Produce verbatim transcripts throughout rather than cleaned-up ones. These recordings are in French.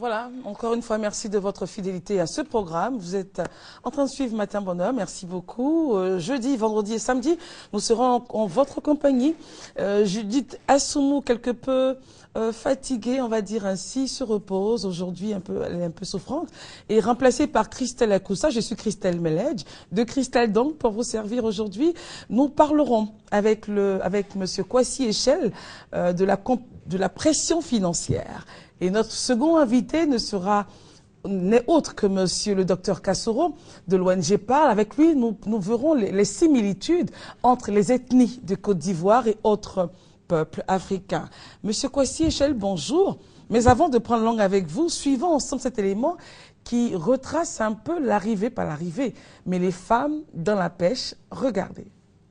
Voilà, encore une fois, merci de votre fidélité à ce programme. Vous êtes en train de suivre Matin Bonheur, merci beaucoup. Euh, jeudi, vendredi et samedi, nous serons en, en votre compagnie. Euh, Judith Assoumou, quelque peu euh, fatiguée, on va dire ainsi, se repose. Aujourd'hui, un peu, elle est un peu souffrante. Et remplacée par Christelle Akoussa, je suis Christelle Meledge. De Christelle donc, pour vous servir aujourd'hui, nous parlerons avec, le, avec Monsieur Kwasi Echel euh, de, la, de la pression financière. Et notre second invité ne sera n'est autre que Monsieur le docteur Kassoro de l'O N G Parle. Avec lui, nous, nous verrons les, les similitudes entre les ethnies de Côte d'Ivoire et autres peuples africains. Monsieur Kwasi Echel, bonjour. Mais avant de prendre langue avec vous, suivons ensemble cet élément qui retrace un peu l'arrivée, pas l'arrivée, mais les femmes dans la pêche. Regardez.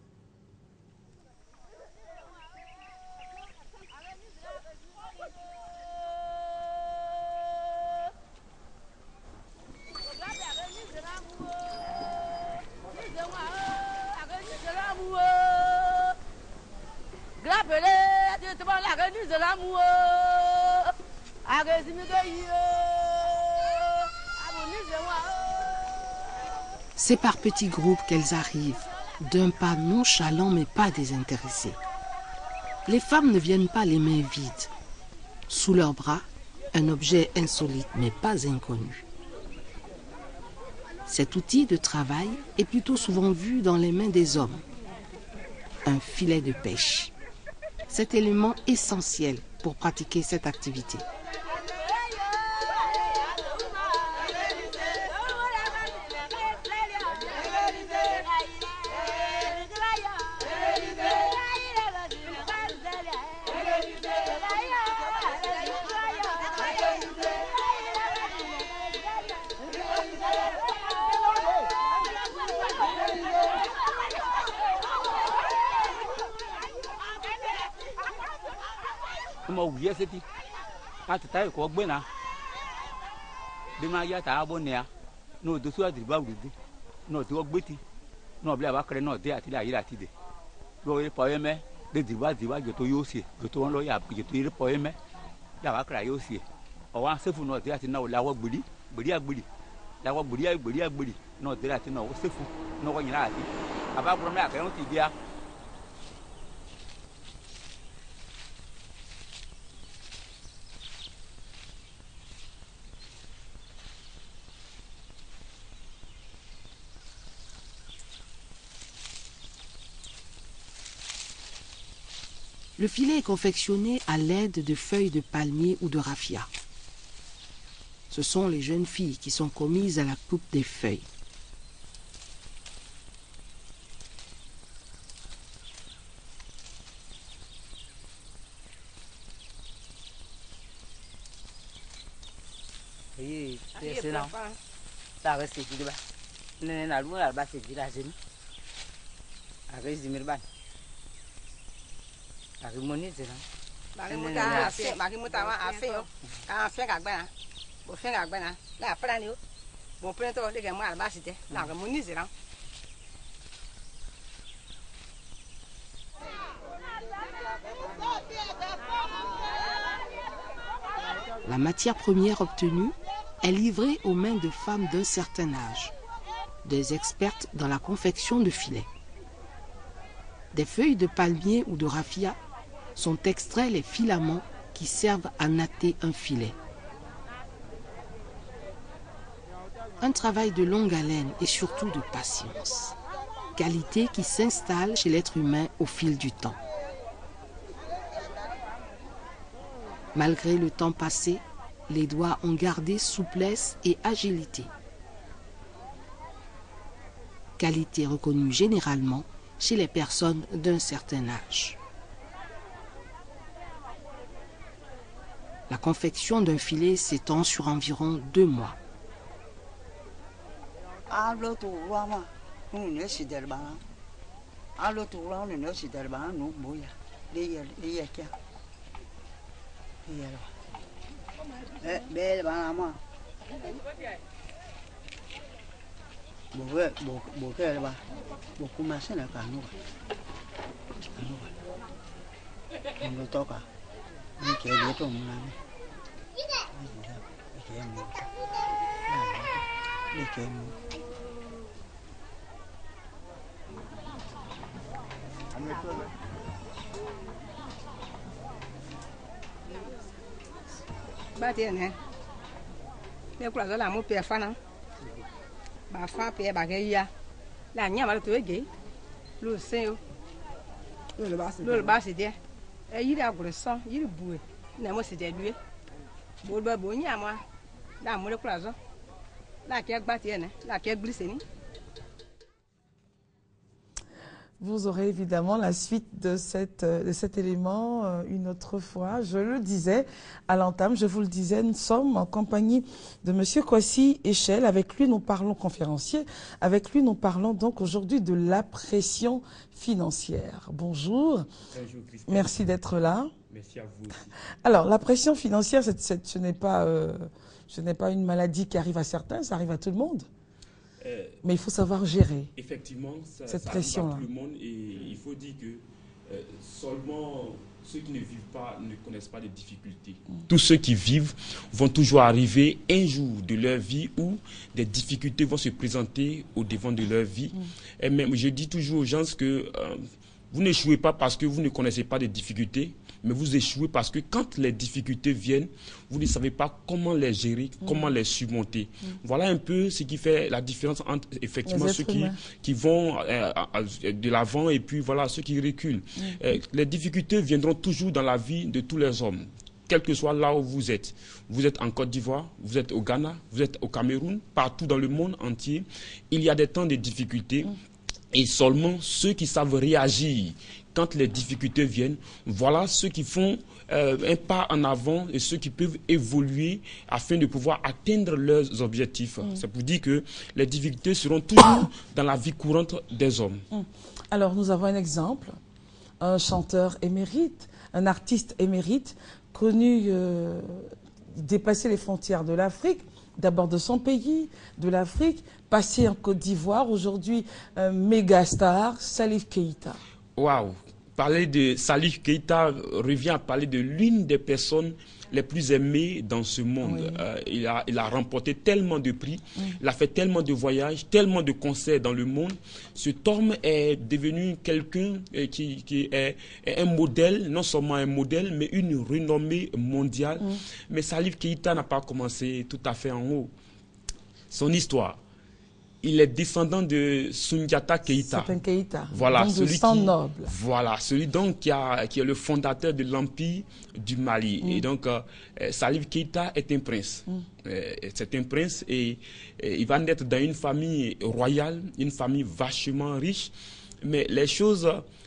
C'est par petits groupes qu'elles arrivent, d'un pas nonchalant mais pas désintéressé. Les femmes ne viennent pas les mains vides. Sous leurs bras, un objet insolite mais pas inconnu. Cet outil de travail est plutôt souvent vu dans les mains des hommes. Un filet de pêche. Cet élément essentiel pour pratiquer cette activité. Le filet est confectionné à l'aide de feuilles de palmier ou de raffia. Ce sont les jeunes filles qui sont commises à la coupe des feuilles. La matière première obtenue est livrée aux mains de femmes d'un certain âge, des expertes dans la confection de filets. Des feuilles de palmier ou de raffia sont extraits les filaments qui servent à natter un filet. Un travail de longue haleine et surtout de patience. Qualité qui s'installe chez l'être humain au fil du temps. Malgré le temps passé, les doigts ont gardé souplesse et agilité. Qualité reconnue généralement chez les personnes d'un certain âge. La confection d'un filet s'étend sur environ deux mois. Ba tiene ne. Ne kula zo la mo pe fa na. Ba fa pe ba ke ya. La nya ma to ege. Lo sen o. Lo le ba se. Lo le ba se dia. E yiri agure so, yiri bue. Na mo se dia due. Bo ba bo nya ma. La mo le kula zo. La ke gba tiene, la ke glisse ni. Vous aurez évidemment la suite de, cette, de cet élément euh, une autre fois. Je le disais à l'entame, je vous le disais, nous sommes en compagnie de Monsieur Kwasi Echel. Avec lui, nous parlons conférencier. Avec lui, nous parlons donc aujourd'hui de la pression financière. Bonjour. Bonjour Christine. Merci d'être là. Merci à vous aussi. Alors, la pression financière, c'est, c'est, ce n'est pas, euh, ce n'est pas une maladie qui arrive à certains, ça arrive à tout le monde. Euh, Mais il faut savoir gérer effectivement, ça, cette ça pression-là. arrive à tout le monde et il faut dire que euh, seulement ceux qui ne vivent pas ne connaissent pas de difficultés. Mm. Tous ceux qui vivent vont toujours arriver un jour de leur vie où des difficultés vont se présenter au devant de leur vie. Mm. Et même, je dis toujours aux gens que euh, vous n'échouez pas parce que vous ne connaissez pas de difficultés, mais vous échouez parce que quand les difficultés viennent, vous ne savez pas comment les gérer, mmh. comment les surmonter. Mmh. Voilà un peu ce qui fait la différence entre effectivement ceux qui, qui vont euh, de l'avant et puis voilà ceux qui reculent. Mmh. Euh, les difficultés viendront toujours dans la vie de tous les hommes, quel que soit là où vous êtes. Vous êtes en Côte d'Ivoire, vous êtes au Ghana, vous êtes au Cameroun, partout dans le monde entier, il y a des temps de difficultés. Mmh. Et seulement ceux qui savent réagir quand les difficultés viennent, voilà ceux qui font euh, un pas en avant et ceux qui peuvent évoluer afin de pouvoir atteindre leurs objectifs. Mmh. C'est pour dire que les difficultés seront toujours dans la vie courante des hommes. Mmh. Alors nous avons un exemple, un chanteur émérite, un artiste émérite, connu, euh, dépasser les frontières de l'Afrique, d'abord de son pays, de l'Afrique, passé en Côte d'Ivoire, aujourd'hui un méga star, Salif Keïta. Waouh! Parler de Salif Keïta revient à parler de l'une des personnes les plus aimées dans ce monde. Oui. Euh, il, a, il a remporté tellement de prix, oui. Il a fait tellement de voyages, tellement de concerts dans le monde. Cet homme est devenu quelqu'un qui, qui est, est un modèle, non seulement un modèle, mais une renommée mondiale. Oui. Mais Salif Keïta n'a pas commencé tout à fait en haut. Son histoire. Il est descendant de Soundiata Keïta. C'est un Keïta, voilà, donc celui de sang qui, noble. Voilà, celui donc qui, a, qui est le fondateur de l'Empire du Mali. Mm. Et donc, euh, Salif Keïta est un prince. Mm. Euh, c'est un prince et, et il va naître dans une famille royale, une famille vachement riche. Mais les choses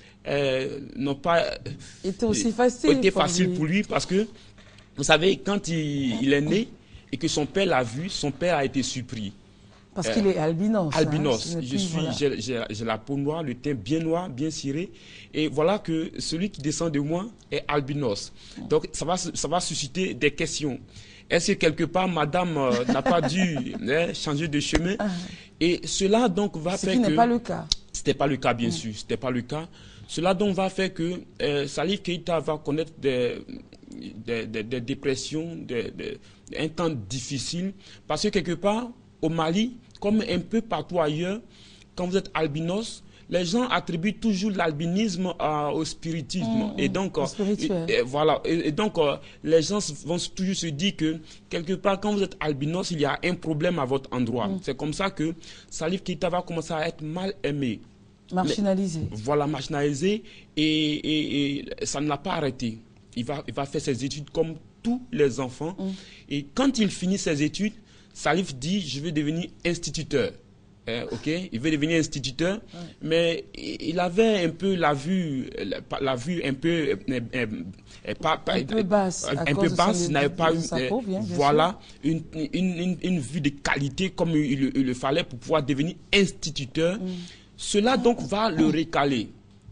euh, n'ont pas été aussi faciles été pour, facile lui. pour lui parce que, vous savez, quand il, il est né et que son père l'a vu, son père a été surpris. Parce qu'il est albinos. Albinos. Hein, je suis, j'ai, j'ai, j'ai la peau noire, le teint bien noir, bien ciré. Et voilà que celui qui descend de moi est albinos. Donc ça va, ça va susciter des questions. Est-ce que quelque part, madame euh, n'a pas dû hein, changer de chemin? Et cela donc va Ce faire qui que... n'est pas le cas. C'était pas le cas, bien mmh. sûr. C'était pas le cas. Cela donc va faire que euh, Salif Keïta va connaître des, des, des, des dépressions, des, des, un temps difficile. Parce que quelque part, au Mali, comme un peu partout ailleurs, quand vous êtes albinos, les gens attribuent toujours l'albinisme euh, au spiritisme. Mmh, et donc, euh, et, et, voilà. Et, et donc euh, les gens vont toujours se dire que, quelque part, quand vous êtes albinos, il y a un problème à votre endroit. Mmh. C'est comme ça que Salif Keïta va commencer à être mal aimé. Marginalisé. Mais, voilà, marginalisé. Et, et, et ça ne l'a pas arrêté. Il va, il va faire ses études comme tous les enfants. Mmh. Et quand il finit ses études, Salif dit, je vais devenir instituteur. Eh, ok, il veut devenir instituteur, ouais. Mais il avait un peu la vue, la, la vue un peu, euh, euh, pas, un peu basse, un peu basse, n'avait pas eu, euh, bien, bien voilà, une, une, une, une vue de qualité comme il, il le fallait pour pouvoir devenir instituteur. Mm. Cela donc va le recaler.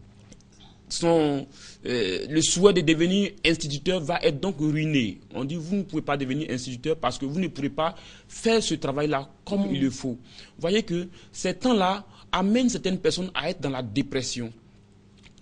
Son, euh, le souhait de devenir instituteur va être donc ruiné. On dit, vous ne pouvez pas devenir instituteur parce que vous ne pourrez pas faire ce travail-là comme mmh. il le faut. Vous voyez que ces temps-là amènent certaines personnes à être dans la dépression.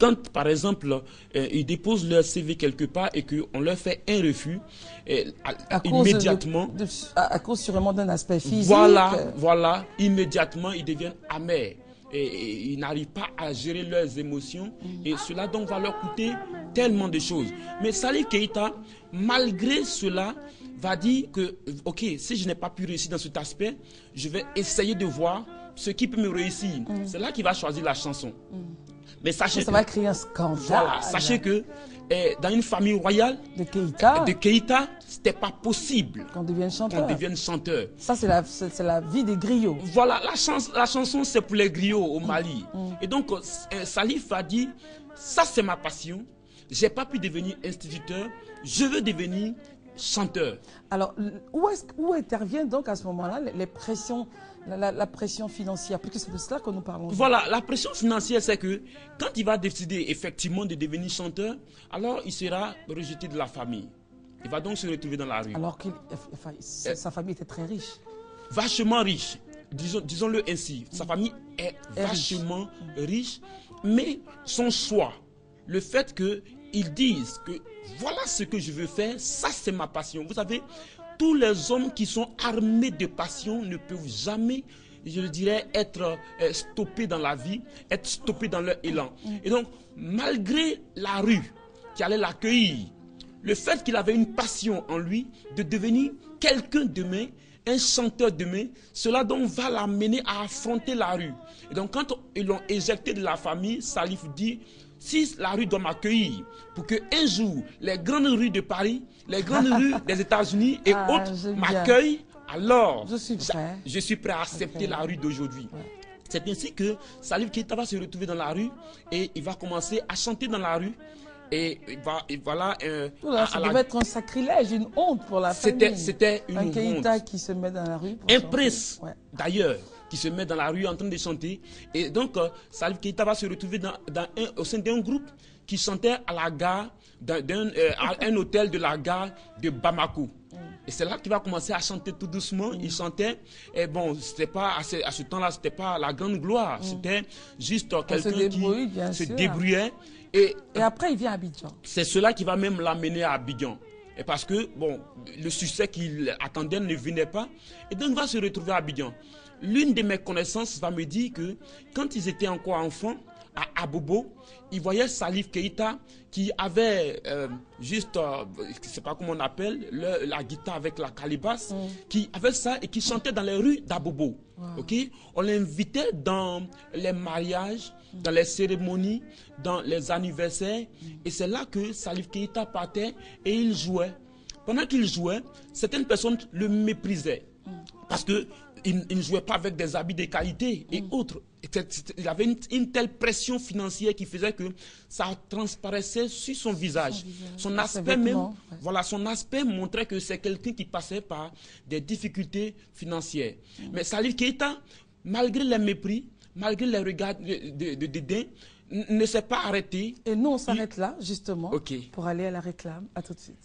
quand, par exemple, euh, ils déposent leur C V quelque part et qu'on leur fait un refus, euh, à, à immédiatement... De, de, à, à cause sûrement d'un aspect physique. Voilà, voilà, immédiatement, ils deviennent amers. Et, et ils n'arrivent pas à gérer leurs émotions. Mm. Et cela donc va leur coûter tellement de choses. Mais Salif Keïta, malgré cela, va dire que, ok, si je n'ai pas pu réussir dans cet aspect, je vais essayer de voir ce qui peut me réussir. Mm. C'est là qu'il va choisir la chanson. Mm. Mais sachez ça que, va créer un scandale. Voilà, sachez que eh, dans une famille royale de Keïta, de Keïta, c'était pas possible qu'on devienne chanteur. Qu'on devienne chanteur. Ça, c'est la, c'est, c'est la vie des griots. Voilà, la, chans, la chanson, c'est pour les griots au Mali. Mm. Mm. Et donc, euh, Salif a dit, ça c'est ma passion. J'ai pas pu devenir instituteur. Je veux devenir chanteur. Alors, où, est-ce, où interviennent donc à ce moment-là les, les pressions, la, la, la pression financière, puisque c'est de cela que nous parlons. Voilà, la pression financière, c'est que quand il va décider effectivement de devenir chanteur, alors il sera rejeté de la famille. Il va donc se retrouver dans la rue. Alors que enfin, euh, sa famille était très riche. Vachement riche, disons, disons-le ainsi. Sa famille est, est vachement riche. riche, mais son choix, le fait que ils disent que voilà ce que je veux faire, ça c'est ma passion. Vous savez, tous les hommes qui sont armés de passion ne peuvent jamais, je le dirais, être euh, stoppés dans la vie, être stoppés dans leur élan. Et donc, malgré la rue qui allait l'accueillir, le fait qu'il avait une passion en lui de devenir quelqu'un demain, un chanteur demain, cela donc va l'amener à affronter la rue. Et donc, quand ils l'ont éjecté de la famille, Salif dit... Si la rue doit m'accueillir pour que un jour les grandes rues de Paris, les grandes rues des États-Unis et ah, autres m'accueillent, alors je suis prêt, je suis prêt à accepter okay. la rue d'aujourd'hui. Ouais. C'est ainsi que Salif Keïta va se retrouver dans la rue et il va commencer à chanter dans la rue. Et, et, va, et voilà. Euh, Oula, ça devait la... être un sacrilège, une honte pour la c'était, famille. C'était une un honte. Keïta qui se met dans la rue. Un prince, ouais. d'ailleurs, qui se met dans la rue en train de chanter. Et donc, euh, Salif Keïta va se retrouver dans, dans un, au sein d'un groupe qui chantait à la gare, dans, d'un, euh, à un hôtel de la gare de Bamako. Mm. Et c'est là qu'il va commencer à chanter tout doucement. Mm. Il chantait, et bon, c'était pas, à ce, à ce temps-là, c'était pas la grande gloire. Mm. C'était juste euh, quelqu'un débrouille, qui se sûr. débrouillait. Et, et après, il vient à Abidjan. C'est cela qui va même l'amener à Abidjan. Et parce que, bon, le succès qu'il attendait ne venait pas. Et donc, il va se retrouver à Abidjan. L'une de mes connaissances va me dire que quand ils étaient encore enfants, à Abobo, ils voyaient Salif Keïta qui avait euh, juste, euh, je ne sais pas comment on appelle, le, la guitare avec la calebasse, mm. qui avait ça et qui chantait dans les rues d'Abobo. Wow. Okay? On l'invitait dans les mariages, mm. dans les cérémonies, dans les anniversaires. Mm. Et c'est là que Salif Keïta partait et il jouait. Pendant qu'il jouait, certaines personnes le méprisaient. Mm. Parce que il, il ne jouait pas avec des habits de qualité et mm. autres. Il avait une, une telle pression financière qui faisait que ça transparaissait sur son visage. Son, visage. son aspect même, ouais. voilà, son aspect montrait que c'est quelqu'un qui passait par des difficultés financières. Mm. Mais Salif Keïta, malgré les mépris, malgré les regards de, de, de dédain, ne s'est pas arrêté. Et nous, on s'arrête il... là, justement, okay. pour aller à la réclame. À tout de suite.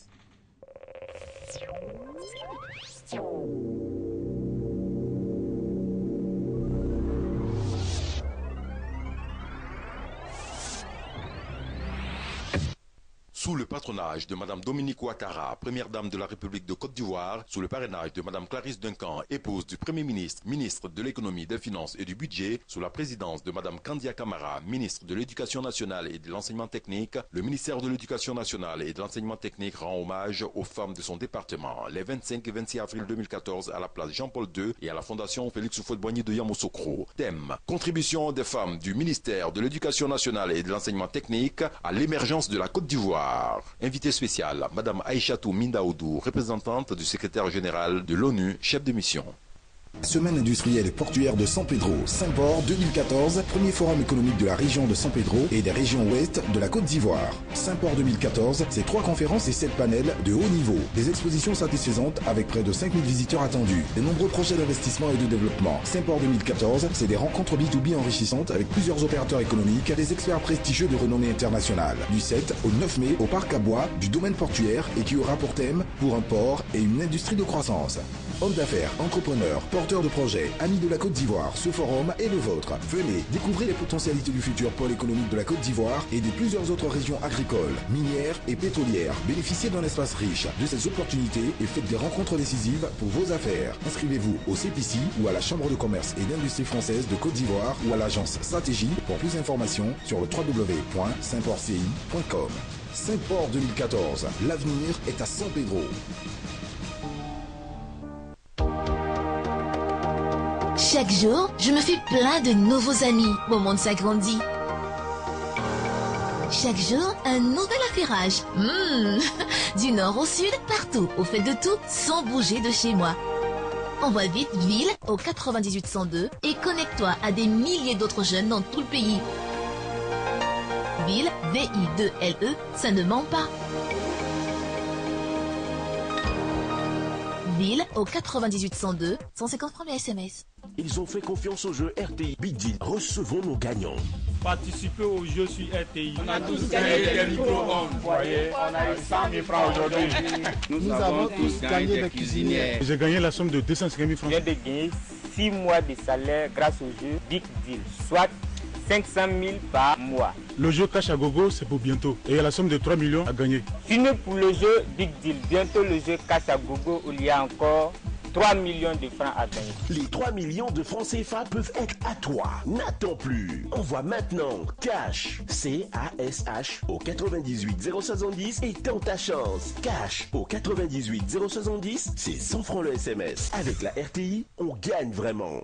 Sous le patronage de Mme Dominique Ouattara, première dame de la République de Côte d'Ivoire, sous le parrainage de Mme Clarisse Duncan, épouse du Premier ministre, ministre de l'Économie, des Finances et du Budget, sous la présidence de Mme Kandia Camara, ministre de l'Éducation nationale et de l'Enseignement technique, le ministère de l'Éducation nationale et de l'Enseignement technique rend hommage aux femmes de son département les vingt-cinq et vingt-six avril deux mille quatorze à la place Jean-Paul deux et à la Fondation Félix Houphouët-Boigny de Yamoussoukro. Thème: contribution des femmes du ministère de l'Éducation nationale et de l'Enseignement technique à l'émergence de la Côte d'Ivoire. Invité spécial, Mme Aïchatou Mindaoudou, représentante du secrétaire général de l'ONU, chef de mission. Semaine industrielle et portuaire de San Pedro, Saint-Port deux mille quatorze, premier forum économique de la région de San Pedro et des régions ouest de la Côte d'Ivoire. Saint-Port deux mille quatorze, c'est trois conférences et sept panels de haut niveau. Des expositions satisfaisantes avec près de cinq mille visiteurs attendus. De nombreux projets d'investissement et de développement. Saint-Port deux mille quatorze, c'est des rencontres B deux B enrichissantes avec plusieurs opérateurs économiques, des experts prestigieux de renommée internationale. Du sept au neuf mai au parc à bois du domaine portuaire et qui aura pour thème pour un port et une industrie de croissance. Hommes d'affaires, entrepreneurs, port porteurs de projets, amis de la Côte d'Ivoire, ce forum est le vôtre. Venez, découvrez les potentialités du futur pôle économique de la Côte d'Ivoire et de plusieurs autres régions agricoles, minières et pétrolières. Bénéficiez d'un espace riche de ces opportunités et faites des rencontres décisives pour vos affaires. Inscrivez-vous au C P C ou à la Chambre de commerce et d'industrie française de Côte d'Ivoire ou à l'agence Stratégie pour plus d'informations sur le w w w point saint-port c i point com. Saint-Port deux mille quatorze, l'avenir est à San Pedro. Chaque jour, je me fais plein de nouveaux amis. Mon monde s'agrandit. Chaque jour, un nouvel affairage. Mmh. Du nord au sud, partout, au fait de tout, sans bouger de chez moi. Envoie vite Ville au quatre-vingt-dix-huit cent deux et connecte-toi à des milliers d'autres jeunes dans tout le pays. Ville, V I deux L E, ça ne ment pas. Ville au quatre-vingt-dix-huit cent deux, cent cinquante francs le S M S. Ils ont fait confiance au jeu R T I Big Deal. Recevons nos gagnants. Participez au jeu sur R T I. On a tous gagné des micro-ondes. Vous voyez, on a eu cent mille francs aujourd'hui. Nous, Nous avons tous gagné des cuisinières. J'ai gagné la somme de deux cent cinquante mille francs. Je viens de gagner six mois de salaire grâce au jeu Big Deal, soit cinq cent mille par mois. Le jeu Cash à Gogo, c'est pour bientôt. Et il y a la somme de trois millions à gagner. Sinon pour le jeu Big Deal, bientôt le jeu Cash à Gogo, où il y a encore trois millions de francs à gagner. Les trois millions de francs C F A peuvent être à toi. N'attends plus. Envoie maintenant Cash, C A S H, au quatre-vingt-dix-huit zéro soixante-dix et tente ta chance. Cash au quatre-vingt-dix-huit zéro soixante-dix, c'est cent francs le S M S. Avec la R T I, on gagne vraiment.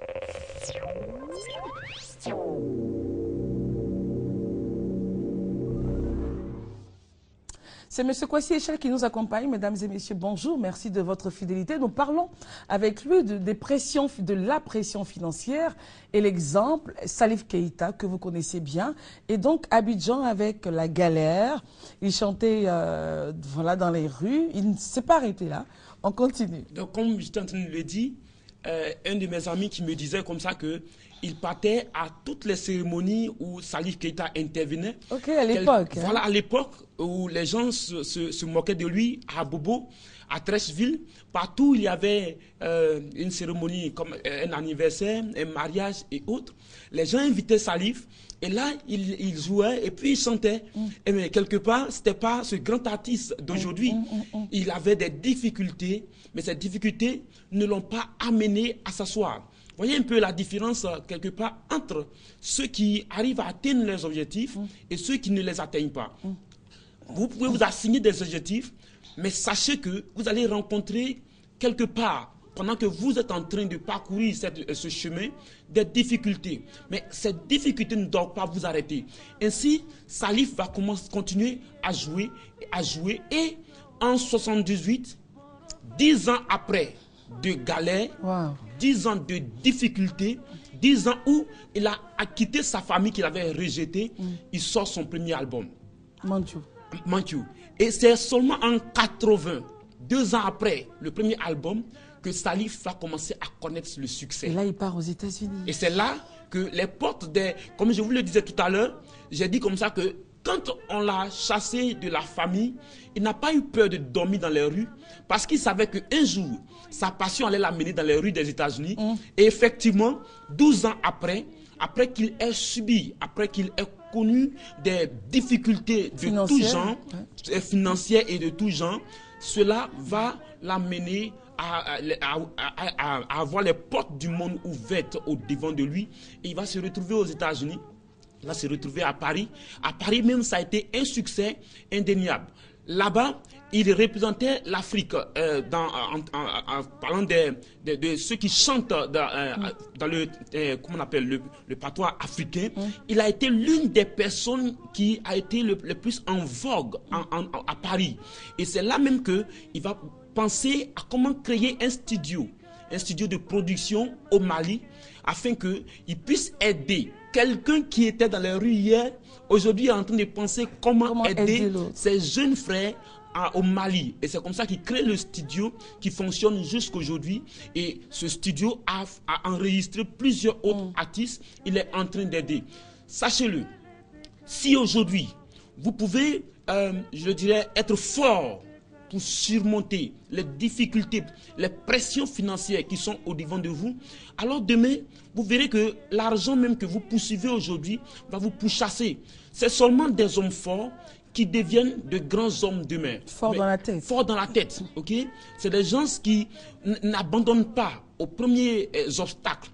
C'est M. Kwasi Echel qui nous accompagne. Mesdames et messieurs, bonjour. Merci de votre fidélité. Nous parlons avec lui de, des pressions, de la pression financière et l'exemple, Salif Keïta, que vous connaissez bien. Et donc, Abidjan avec la galère. Il chantait euh, voilà, dans les rues. Il ne s'est pas arrêté là. On continue. Donc, comme j'étais en train de le dire, euh, un de mes amis qui me disait comme ça que il partait à toutes les cérémonies où Salif Keïta intervenait. Ok, à l'époque. Quel... Hein. Voilà, à l'époque où les gens se, se, se moquaient de lui, à Bobo, à Trècheville, partout il y avait euh, une cérémonie comme un anniversaire, un mariage et autres. Les gens invitaient Salif et là il, il jouait et puis il chantait. Mm. Et mais quelque part, c'était pas ce grand artiste d'aujourd'hui. Mm, mm, mm. Il avait des difficultés, mais ces difficultés ne l'ont pas amené à s'asseoir. Voyez un peu la différence quelque part entre ceux qui arrivent à atteindre leurs objectifs mm. et ceux qui ne les atteignent pas. Mm. Vous pouvez vous assigner des objectifs, mais sachez que vous allez rencontrer quelque part, pendant que vous êtes en train de parcourir cette, ce chemin, des difficultés. Mais ces difficultés ne doivent pas vous arrêter. Ainsi, Salif va commencer, continuer à jouer, à jouer et en soixante-dix-huit, dix ans après de galère, wow. dix ans de difficultés, dix ans où il a quitté sa famille qu'il avait rejetée, mm. il sort son premier album. Manchu. Manchu. Et c'est seulement en quatre-vingts, deux ans après le premier album, que Salif va commencer à connaître le succès. Et là, il part aux États-Unis. Et c'est là que les portes des... Comme je vous le disais tout à l'heure, j'ai dit comme ça que quand on l'a chassé de la famille, il n'a pas eu peur de dormir dans les rues parce qu'il savait qu'un jour, sa passion allait l'amener dans les rues des États-Unis. Mmh. Et effectivement, douze ans après, après qu'il ait subi, après qu'il ait connu des difficultés de financière, tout genre, ouais. financières et de tout genre, cela va l'amener à, à, à, à, à avoir les portes du monde ouvertes au devant de lui. Et il va se retrouver aux États-Unis. Il va se retrouver à Paris. À Paris même, ça a été un succès indéniable. Là-bas, il représentait l'Afrique euh, dans, en, en, en parlant de, de, de ceux qui chantent dans, euh, mm. dans le, euh, comment on appelle, le, le patois africain. Mm. Il a été l'une des personnes qui a été le, le plus en vogue en, en, à Paris. Et c'est là même qu'il va penser à comment créer un studio, un studio de production au Mali, afin qu'il puisse aider quelqu'un qui était dans les rues hier, aujourd'hui est en train de penser comment, comment aider, aider ses jeunes frères à, au Mali. Et c'est comme ça qu'il crée le studio qui fonctionne jusqu'aujourd'hui. Et ce studio a, a enregistré plusieurs autres mm. artistes. Il est en train d'aider. Sachez-le, si aujourd'hui, vous pouvez, euh, je dirais, être fort pour surmonter les difficultés, les pressions financières qui sont au devant de vous, alors demain, vous verrez que l'argent même que vous poursuivez aujourd'hui va vous pourchasser. C'est seulement des hommes forts qui deviennent de grands hommes demain. Forts dans la tête. Forts dans la tête, ok? C'est des gens qui n'abandonnent pas aux premiers euh, obstacles.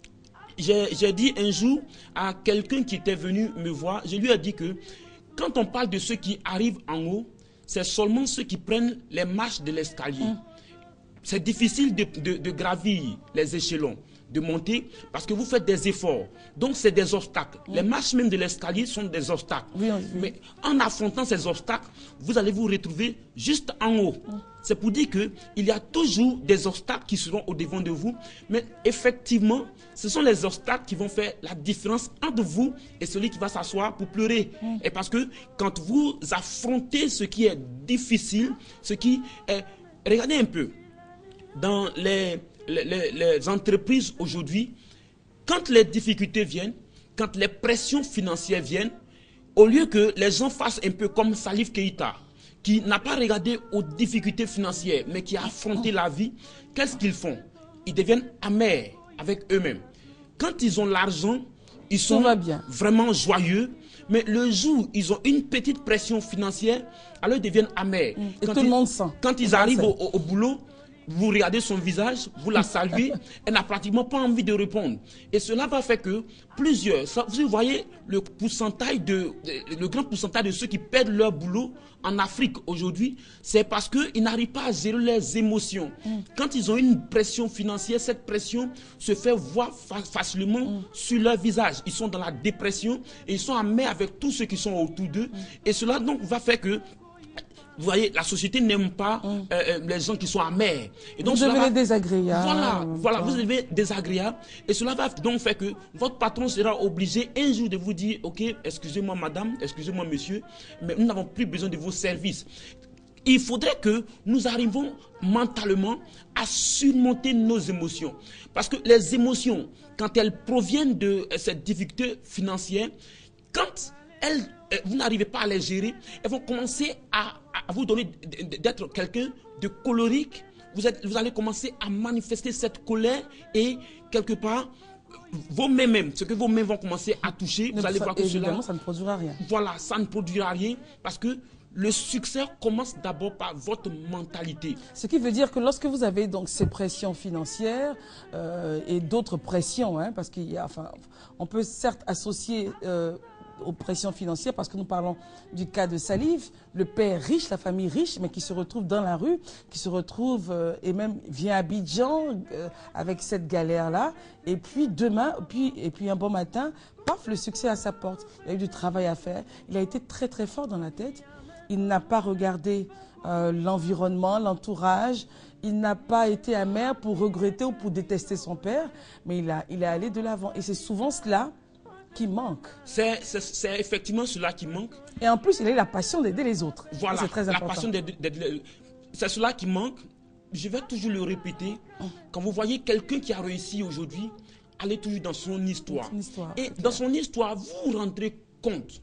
J'ai dit un jour à quelqu'un qui était venu me voir, je lui ai dit que quand on parle de ceux qui arrivent en haut, c'est seulement ceux qui prennent les marches de l'escalier. Mmh. C'est difficile de, de, de gravir les échelons, de monter, parce que vous faites des efforts. Donc c'est des obstacles. Mmh. Les marches même de l'escalier sont des obstacles. Oui, oui. Mais en affrontant ces obstacles, vous allez vous retrouver juste en haut. Mmh. C'est pour dire qu'il y a toujours des obstacles qui seront au devant de vous. Mais effectivement, ce sont les obstacles qui vont faire la différence entre vous et celui qui va s'asseoir pour pleurer. Mmh. Et parce que quand vous affrontez ce qui est difficile, ce qui est... Regardez un peu, dans les, les, les, les entreprises aujourd'hui, quand les difficultés viennent, quand les pressions financières viennent, au lieu que les gens fassent un peu comme Salif Keïta, qui n'a pas regardé aux difficultés financières, mais qui a affronté la vie, qu'est-ce qu'ils font? Ils deviennent amers avec eux-mêmes. Quand ils ont l'argent, ils sont vraiment joyeux, mais le jour où ils ont une petite pression financière, alors ils deviennent amers. Et quand tout ils, le monde sent. Quand ils arrivent au, au, au boulot, vous regardez son visage, vous la saluez, elle n'a pratiquement pas envie de répondre. Et cela va faire que plusieurs, ça, vous voyez le pourcentage de, le grand pourcentage de ceux qui perdent leur boulot en Afrique aujourd'hui, c'est parce qu'ils n'arrivent pas à gérer leurs émotions. Mm. Quand ils ont une pression financière, cette pression se fait voir fa facilement mm. sur leur visage. Ils sont dans la dépression et ils sont amers avec tous ceux qui sont autour d'eux. Mm. Et cela donc va faire que vous voyez, la société n'aime pas mm. euh, les gens qui sont amers. Et donc, vous devenez va... désagréable. Voilà, voilà, vous devenez désagréable. Et cela va donc faire que votre patron sera obligé un jour de vous dire, ok, excusez-moi madame, excusez-moi monsieur, mais nous n'avons plus besoin de vos services. Il faudrait que nous arrivions mentalement à surmonter nos émotions. Parce que les émotions, quand elles proviennent de cette difficulté financière, quand elles, vous n'arrivez pas à les gérer, elles vont commencer à, à vous donner d'être quelqu'un de colérique. Vous, êtes, vous allez commencer à manifester cette colère et quelque part, vos mains même, ce que vos mains vont commencer à toucher, vous allez ça, voir que cela, ça ne produira rien. Voilà, ça ne produira rien parce que le succès commence d'abord par votre mentalité. Ce qui veut dire que lorsque vous avez donc ces pressions financières euh, et d'autres pressions, hein, parce qu'il y a, enfin, on peut certes associer euh, aux pressions financières, parce que nous parlons du cas de Salif, le père riche, la famille riche, mais qui se retrouve dans la rue, qui se retrouve euh, et même vient à Abidjan euh, avec cette galère-là, et puis demain, puis, et puis un bon matin, paf, le succès à sa porte. Il a eu du travail à faire, il a été très très fort dans la tête, il n'a pas regardé euh, l'environnement, l'entourage, il n'a pas été amer pour regretter ou pour détester son père, mais il, a, il est allé de l'avant. Et c'est souvent cela qui manque. C'est effectivement cela qui manque. Et en plus, il a eu la passion d'aider les autres. Voilà, c'est très important. La passion d'aider. C'est cela qui manque. Je vais toujours le répéter. Quand vous voyez quelqu'un qui a réussi aujourd'hui, allez toujours dans son histoire. Son histoire Et dans son histoire, vous vous rendrez compte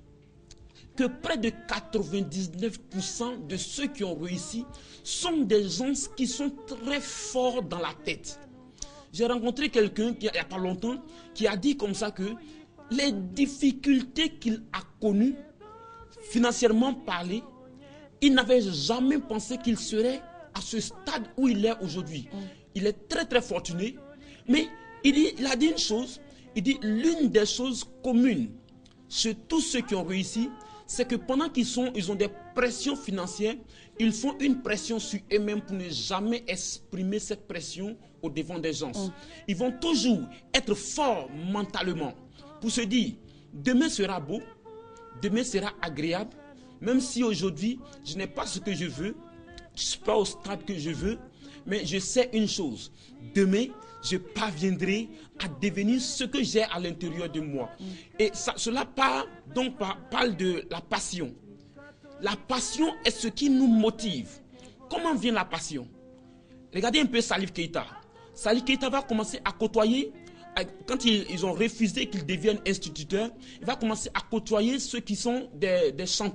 que près de quatre-vingt-dix-neuf pour cent de ceux qui ont réussi sont des gens qui sont très forts dans la tête. J'ai rencontré quelqu'un il n'y a pas longtemps qui a dit comme ça que les difficultés qu'il a connues, financièrement parlé, il n'avait jamais pensé qu'il serait à ce stade où il est aujourd'hui. Mm. Il est très très fortuné, mais il, dit, il a dit une chose, il dit l'une des choses communes chez tous ceux qui ont réussi, c'est que pendant qu'ils sont, ils ont des pressions financières, ils font une pression sur eux-mêmes pour ne jamais exprimer cette pression au devant des gens. Mm. Ils vont toujours être forts mentalement pour se dire, demain sera beau, demain sera agréable, même si aujourd'hui, je n'ai pas ce que je veux, je ne suis pas au stade que je veux, mais je sais une chose, demain, je parviendrai à devenir ce que j'ai à l'intérieur de moi. Mm. Et ça, cela parle, donc, parle de la passion. La passion est ce qui nous motive. Comment vient la passion? Regardez un peu Salif Keïta. Salif Keïta va commencer à côtoyer, quand ils, ils ont refusé qu'il devienne instituteur, il va commencer à côtoyer ceux qui sont des, des chanteurs.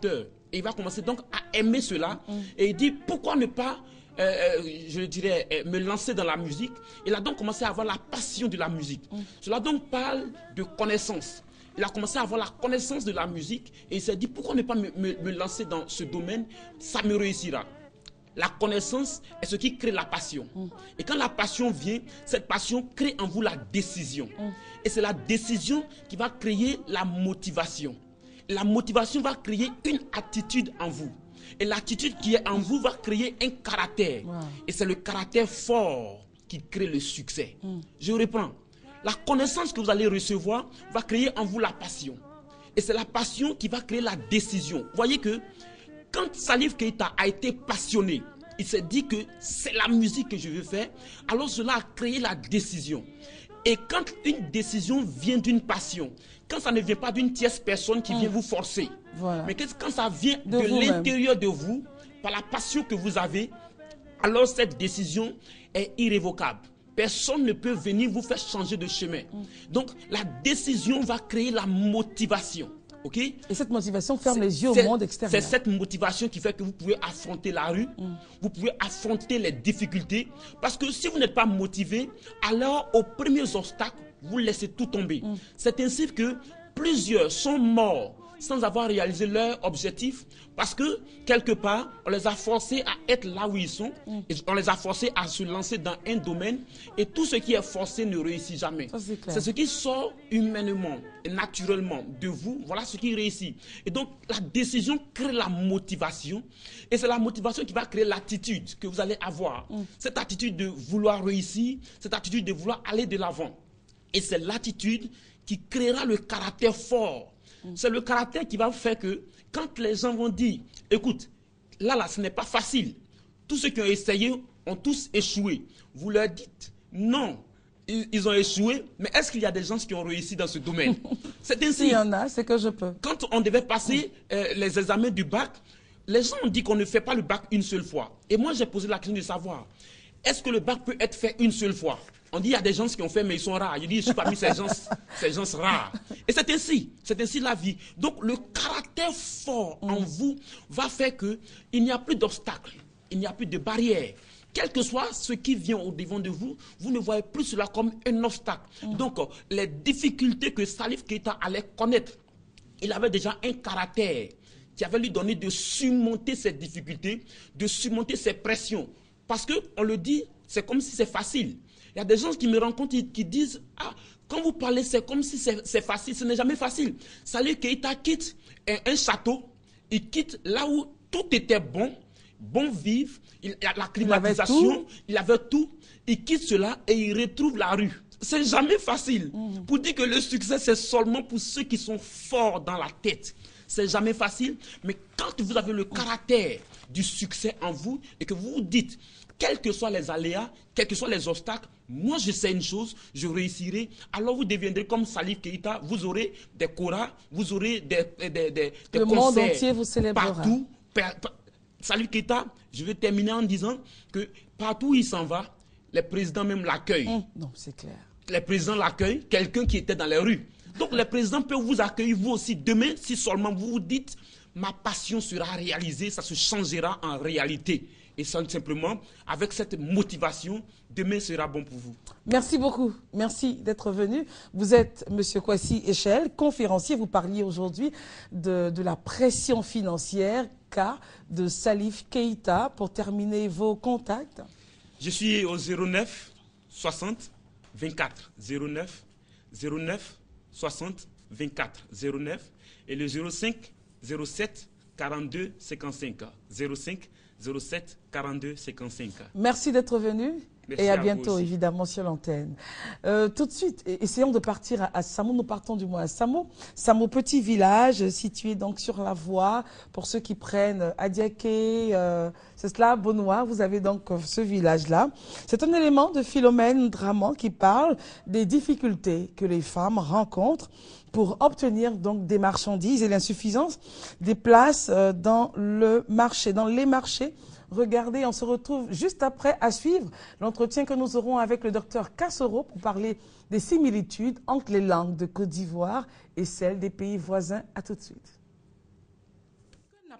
Et il va commencer donc à aimer cela. Mm. Et il dit, pourquoi ne pas, euh, je dirais, euh, me lancer dans la musique. Il a donc commencé à avoir la passion de la musique. Mm. Cela donc parle de connaissance. Il a commencé à avoir la connaissance de la musique et il s'est dit, pourquoi ne pas me, me, me lancer dans ce domaine, ça me réussira. La connaissance est ce qui crée la passion. Mm. Et quand la passion vient, cette passion crée en vous la décision. Mm. Et c'est la décision qui va créer la motivation. La motivation va créer une attitude en vous. Et l'attitude qui est en vous va créer un caractère. Wow. Et c'est le caractère fort qui crée le succès. Mm. Je reprends. La connaissance que vous allez recevoir va créer en vous la passion. Et c'est la passion qui va créer la décision. Vous voyez que quand Salif Keita a été passionné, il s'est dit que c'est la musique que je veux faire, alors cela a créé la décision. Et quand une décision vient d'une passion, quand ça ne vient pas d'une tierce personne qui mmh. vient vous forcer, voilà. mais quand ça vient de, de l'intérieur de vous, par la passion que vous avez, alors cette décision est irrévocable. Personne ne peut venir vous faire changer de chemin. Mmh. Donc la décision va créer la motivation. Okay? Et cette motivation ferme les yeux au monde extérieur. C'est cette motivation qui fait que vous pouvez affronter la rue, mm. vous pouvez affronter les difficultés. Parce que si vous n'êtes pas motivé, alors aux premiers obstacles, vous laissez tout tomber. Mm. C'est ainsi que plusieurs sont morts sans avoir réalisé leur objectif parce que quelque part, on les a forcés à être là où ils sont, mm. et on les a forcés à se lancer dans un domaine et tout ce qui est forcé ne réussit jamais. C'est ce qui sort humainement et naturellement de vous, voilà ce qui réussit. Et donc la décision crée la motivation et c'est la motivation qui va créer l'attitude que vous allez avoir. Mm. Cette attitude de vouloir réussir, cette attitude de vouloir aller de l'avant. Et c'est l'attitude qui créera le caractère fort. C'est le caractère qui va faire que quand les gens vont dire, écoute, là, là, ce n'est pas facile. Tous ceux qui ont essayé ont tous échoué. Vous leur dites, non, ils, ils ont échoué, mais est-ce qu'il y a des gens qui ont réussi dans ce domaine? C'est ainsi. S'il y en a, c'est que je peux. Quand on devait passer euh, les examens du bac, les gens ont dit qu'on ne fait pas le bac une seule fois. Et moi, j'ai posé la question de savoir, est-ce que le bac peut être fait une seule fois? On dit qu'il y a des gens qui ont fait, mais ils sont rares. Je dis, je suis parmi ces gens, ces gens rares. Et c'est ainsi. C'est ainsi la vie. Donc, le caractère fort en vous va faire qu'il n'y a plus d'obstacles. Il n'y a plus de barrières. Quel que soit ce qui vient au devant de vous, vous ne voyez plus cela comme un obstacle. Mm. Donc, les difficultés que Salif Keita allait connaître, il avait déjà un caractère qui avait lui donné de surmonter ces difficultés, de surmonter ces pressions. Parce qu'on le dit, c'est comme si c'est facile. Il y a des gens qui me rencontrent qui disent, ah, quand vous parlez, c'est comme si c'est facile. Ce n'est jamais facile. Salif Keita quitte un, un château, il quitte là où tout était bon, bon vivre, il, la climatisation, il avait tout, il quitte cela et il retrouve la rue. C'est jamais facile. Mmh. Pour dire que le succès, c'est seulement pour ceux qui sont forts dans la tête. C'est jamais facile, mais quand vous avez le caractère du succès en vous et que vous vous dites, quels que soient les aléas, quels que soient les obstacles, moi je sais une chose, je réussirai, alors vous deviendrez comme Salif Keita, vous aurez des choras, vous aurez des, des, des, des le concerts monde entier vous célébrera. Partout. Par, par, Salif Keita, je vais terminer en disant que partout où il s'en va, les présidents même l'accueillent. Mmh, non, c'est clair. Les présidents l'accueillent, quelqu'un qui était dans les rues. Donc les présidents peuvent vous accueillir vous aussi demain si seulement vous vous dites ma passion sera réalisée, ça se changera en réalité. Et simplement, avec cette motivation, demain sera bon pour vous. Merci beaucoup. Merci d'être venu. Vous êtes M. Kwasi Echel, conférencier. Vous parliez aujourd'hui de, de la pression financière qu'a de Salif Keita. Pour terminer, vos contacts. Je suis au zéro neuf soixante vingt-quatre zéro neuf zéro neuf soixante vingt-quatre zéro neuf et le zéro cinq zéro sept quarante-deux cinquante-cinq zéro cinq zéro sept quarante-deux cinquante-cinq. Merci d'être venu. Merci et à, à bientôt, évidemment, sur l'antenne. Euh, tout de suite, essayons de partir à, à Samo. Nous partons du moins à Samo. Samo, petit village situé donc sur la voie. Pour ceux qui prennent Adiaké, euh, c'est cela, Bonois, vous avez donc euh, ce village-là. C'est un élément de Philomène Draman qui parle des difficultés que les femmes rencontrent pour obtenir donc des marchandises et l'insuffisance des places euh, dans le marché, dans les marchés. Regardez, on se retrouve juste après à suivre l'entretien que nous aurons avec le docteur Kassoro pour parler des similitudes entre les langues de Côte d'Ivoire et celles des pays voisins. À tout de suite.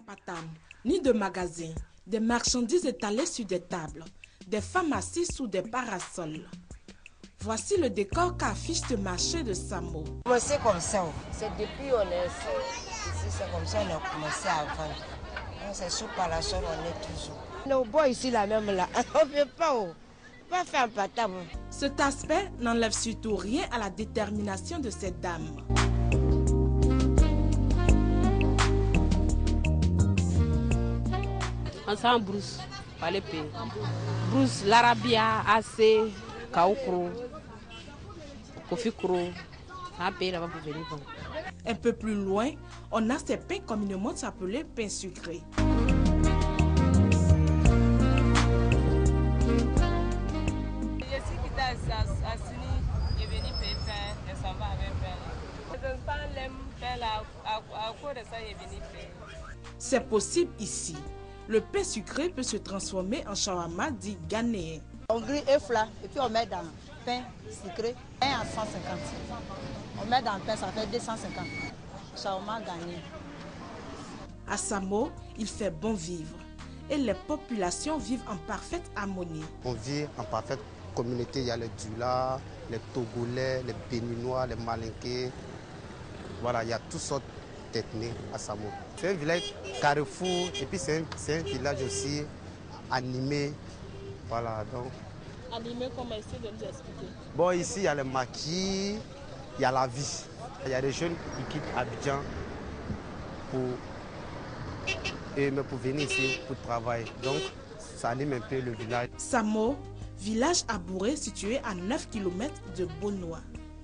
Patam, ni de magasins, des marchandises étalées sur des tables, des femmes assises sous des parasols. Voici le décor qu'affiche ce marché de Samo. C'est comme ça. C'est depuis on est ici, c'est comme ça on a commencé à vendre. C'est sous parasol, on est toujours. Nos bois ici là même là, on ne peut pas, pas faire un patam. Cet aspect n'enlève surtout rien à la détermination de cette dame. On s'en brousse, pas les pays. Brousse, l'Arabia, A C, Kaokro, Kofikro. Un pays là-bas pour venir vendre. Un peu plus loin, on a ces pains communément appelés pains sucrés. C'est possible ici. Le pain sucré peut se transformer en shawarma dit ghanéen. On grille et flat et puis on met dans le pain sucré, un à cent cinquante. On met dans le pain, ça fait deux cent cinquante. Shawarma ghanéen. À Samo, il fait bon vivre et les populations vivent en parfaite harmonie. On vit en parfaite communauté. Il y a les Dula, les Togolais, les Béninois, les Malinqués. Voilà, il y a toutes sortes d'ethnies à Samo. C'est un village carrefour et puis c'est un, un village aussi animé. Voilà, donc. Animé, comment essayer de nous expliquer? Bon, ici, il y a les maquis, il y a la vie. Il y a des jeunes qui quittent Abidjan pour, et, mais pour venir ici pour travailler. Donc, ça anime un peu le village. Samo, village abouré situé à neuf kilomètres de Bonoa.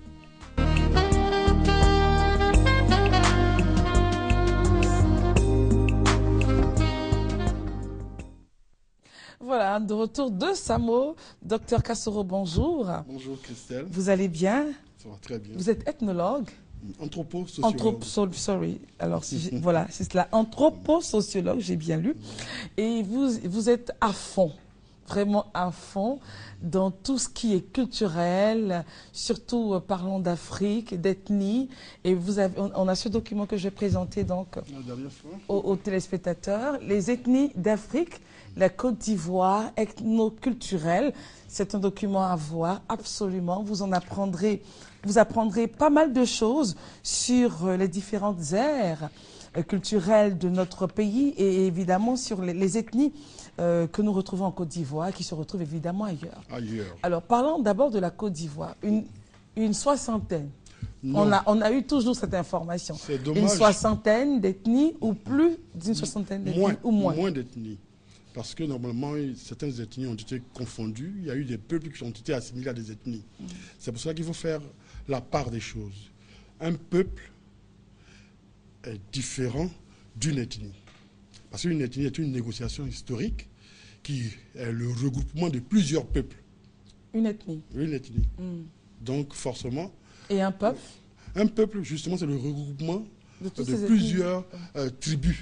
Voilà, de retour de Samo. Docteur Kassoro, bonjour. Bonjour Christelle. Vous allez bien? Ça va très bien. Vous êtes ethnologue? Anthroposociologue. Anthropo, sorry. Alors, si voilà, c'est cela. Anthroposociologue, j'ai bien lu. Et vous, vous êtes à fond, vraiment à fond, dans tout ce qui est culturel, surtout euh, parlons d'Afrique, d'ethnie. Et vous avez, on, on a ce document que je vais présenter donc aux, aux téléspectateurs. Les ethnies d'Afrique, la Côte d'Ivoire, ethnoculturelle. C'est un document à voir, absolument. Vous en apprendrez, vous apprendrez pas mal de choses sur les différentes aires culturelles de notre pays et évidemment sur les, les ethnies euh, que nous retrouvons en Côte d'Ivoire, qui se retrouvent évidemment ailleurs. Ailleurs. Alors, parlons d'abord de la Côte d'Ivoire. Une, une soixantaine. On a, on a eu toujours cette information. C'est dommage. Une soixantaine d'ethnies ou plus d'une soixantaine d'ethnies ou moins. Moins d'ethnies. Parce que normalement, certaines ethnies ont été confondues. Il y a eu des peuples qui ont été assimilés à des ethnies. Mmh. C'est pour ça qu'il faut faire la part des choses. Un peuple est différent d'une ethnie. Parce qu'une ethnie est une négociation historique qui est le regroupement de plusieurs peuples. Une ethnie. Une ethnie. Mmh. Donc forcément... Et un peuple? Un peuple, justement, c'est le regroupement de, de plusieurs euh, tribus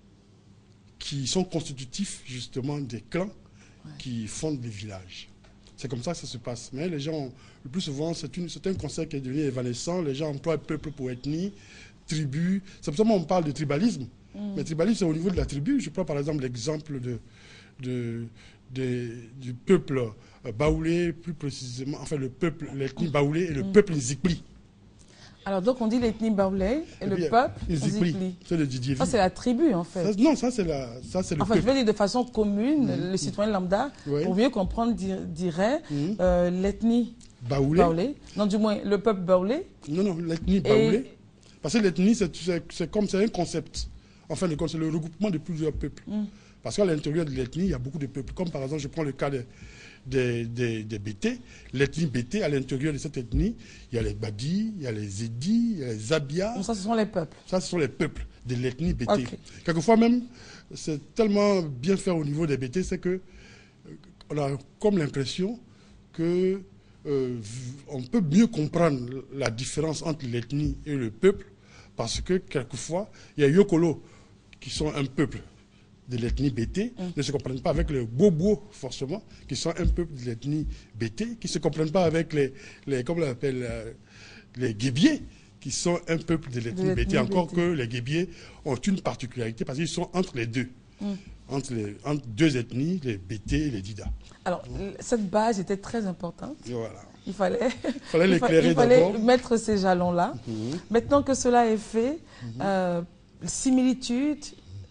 qui sont constitutifs justement des clans ouais. qui fondent les villages. C'est comme ça que ça se passe. Mais les gens, le plus souvent, c'est un concept qui est devenu évanescent. Les gens emploient peuple pour ethnie, tribu. C'est pour ça qu'on parle de tribalisme. Mm. Mais tribalisme, c'est au niveau de la tribu. Je prends par exemple l'exemple de, de, de, du peuple baoulé, plus précisément, enfin le peuple, l'ethnie baoulé et le mm. peuple Nzikpli. Alors, donc, on dit l'ethnie baoulé et, et le peuple Nzikpli. C'est le Didier. Ça, c'est la tribu, en fait. Ça, non, ça, c'est la, ça, c'est le enfin, peuple. je vais dire de façon commune, mmh. le citoyen lambda, oui. pour mieux comprendre, dir, dirait mmh. euh, l'ethnie baoulé. baoulé. Non, du moins, le peuple baoulé. Non, non, l'ethnie baoulé. Et... Parce que l'ethnie, c'est comme c'est un concept. Enfin, c'est le regroupement de plusieurs peuples. Mmh. Parce qu'à l'intérieur de l'ethnie, il y a beaucoup de peuples. Comme par exemple, je prends le cas de... des, des, des Bétés, l'ethnie Bété, à l'intérieur de cette ethnie, il y a les Badi, il y a les Zédi, il y a les Zabia. Donc ça, ce sont les peuples. Ça, ce sont les peuples de l'ethnie Bété. Okay. Quelquefois même, c'est tellement bien fait au niveau des Bétés, c'est que on a comme l'impression que euh, on peut mieux comprendre la différence entre l'ethnie et le peuple, parce que quelquefois, il y a Yokolo, qui sont un peuple de l'ethnie Bété, mmh. ne se comprennent pas avec les Bobo, forcément, qui sont un peuple de l'ethnie Bété, qui ne se comprennent pas avec les, les comment on appelle, les Guébiers, qui sont un peuple de l'ethnie Bété, encore que les Guébiers ont une particularité parce qu'ils sont entre les deux, mm. entre, les, entre deux ethnies, les Bété et les Dida. Alors, cette base était très importante. Et voilà. Il fallait, fallait l'éclairer il fallait mettre ces jalons-là. Mm-hmm. Maintenant que cela est fait, mm-hmm. euh, similitude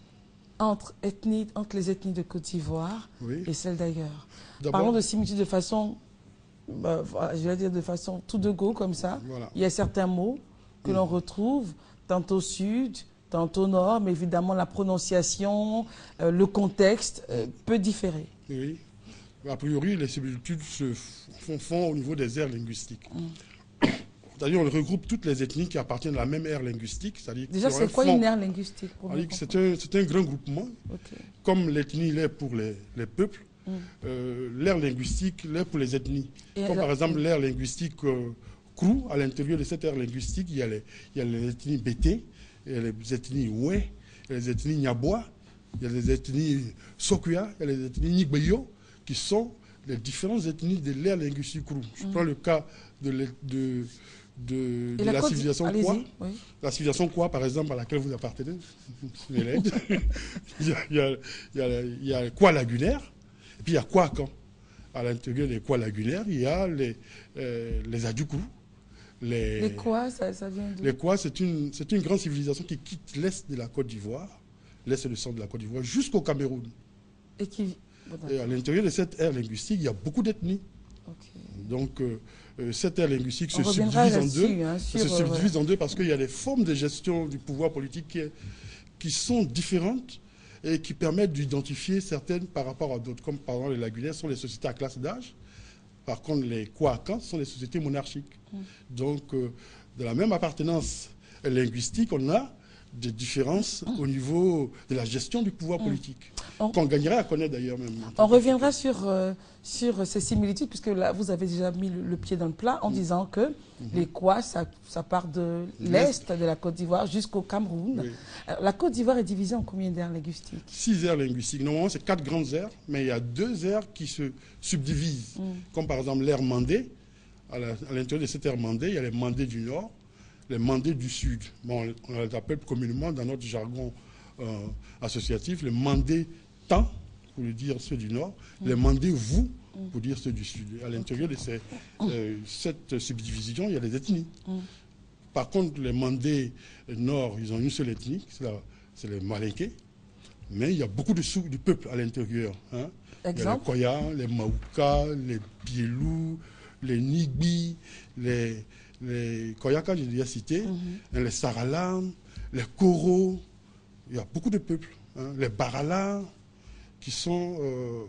entre, ethnie, entre les ethnies de Côte d'Ivoire oui. et celles d'ailleurs. Parlons de similitude de façon, bah, je vais dire de façon tout de go comme ça. Voilà. Il y a certains mots que mm. l'on retrouve tantôt au sud, tantôt au nord, mais évidemment la prononciation, euh, le contexte euh, peut différer. Oui. A priori, les similitudes se font, font au niveau des aires linguistiques. Mm. C'est-à-dire on regroupe toutes les ethnies qui appartiennent à la même aire linguistique. Déjà, c'est quoi fond, une aire linguistique? C'est un, un grand groupement, okay. comme l'ethnie l'est pour les, les peuples. Mm. Euh, l'aire linguistique l'est pour les ethnies. Et comme par exemple l'aire linguistique euh, Krou, à l'intérieur de cette aire linguistique, il y a les, il y a les ethnies Bété, il y a les ethnies Oué, il y a les ethnies Nyabois, il y a les ethnies Sokuya, il y a les ethnies Nigbeyo, qui sont les différentes ethnies de l'aire linguistique Krou. Je mm. prends le cas de, de, de, de, de la, la civilisation Kwa. Oui. La civilisation Kwa, par exemple, à laquelle vous appartenez, il y a, il y a, il y a, il y a Kwa lagunaire, et puis il y a Kwa Kan. À l'intérieur des Kwa lagunaires, il y a les, euh, les Adjoukrou. Les, les Kwa, ça, ça vient d'où? Les Kwa, c'est une, une grande civilisation qui quitte l'est de la Côte d'Ivoire, l'est et le centre de la Côte d'Ivoire, jusqu'au Cameroun. Et qui... Et à l'intérieur de cette aire linguistique, il y a beaucoup d'ethnies. Okay. Donc, euh, cette aire linguistique se subdivise en deux. Hein, sur, se subdivise ouais. en deux parce qu'il y a des formes de gestion du pouvoir politique qui, qui sont différentes et qui permettent d'identifier certaines par rapport à d'autres. Comme par exemple les lagunaires sont les sociétés à classe d'âge. Par contre, les Kouakans sont les sociétés monarchiques. Mm. Donc, euh, de la même appartenance linguistique, on a des différences mmh. au niveau de la gestion du pouvoir mmh. politique, on... qu'on gagnerait à connaître d'ailleurs même. On reviendra sur, euh, sur ces similitudes, puisque là, vous avez déjà mis le, le pied dans le plat en mmh. disant que mmh. les Kwa, ça, ça part de l'Est de la Côte d'Ivoire jusqu'au Cameroun. Oui. Alors, la Côte d'Ivoire est divisée en combien d'aires linguistiques? Six aires linguistiques. Normalement, c'est quatre grandes aires, mais il y a deux aires qui se subdivisent, mmh. comme par exemple l'aire Mandé. À l'intérieur de cette aire Mandé, il y a les Mandés du Nord, les Mandés du Sud. Bon, on les appelle communément dans notre jargon euh, associatif les Mandés Tan, pour dire ceux du Nord, mmh. les Mandés Vous, pour dire ceux du Sud. À l'intérieur de ces, euh, cette subdivision, il y a des ethnies. Mmh. Par contre, les Mandés Nord, ils ont une seule ethnie, c'est les Malinké, mais il y a beaucoup de sous du peuple à l'intérieur. Hein. Il y a les Koya, les Maouka, les Bielou, les Nigbi, les... les Koyaka, j'ai déjà cité, mm-hmm. les Saralam, les Koro, il y a beaucoup de peuples, hein, les Barala, qui sont euh,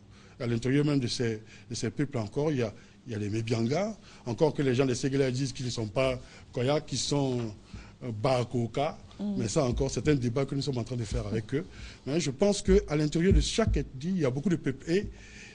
à l'intérieur même de ces, de ces peuples encore. Il y a, il y a les Mébianga, encore que les gens de Ségala disent qu'ils ne sont pas Koya, qui sont euh, Barakoka, mm. mais ça encore, c'est un débat que nous sommes en train de faire avec eux. Mais je pense qu'à l'intérieur de chaque ethnie, il y a beaucoup de peuples. Et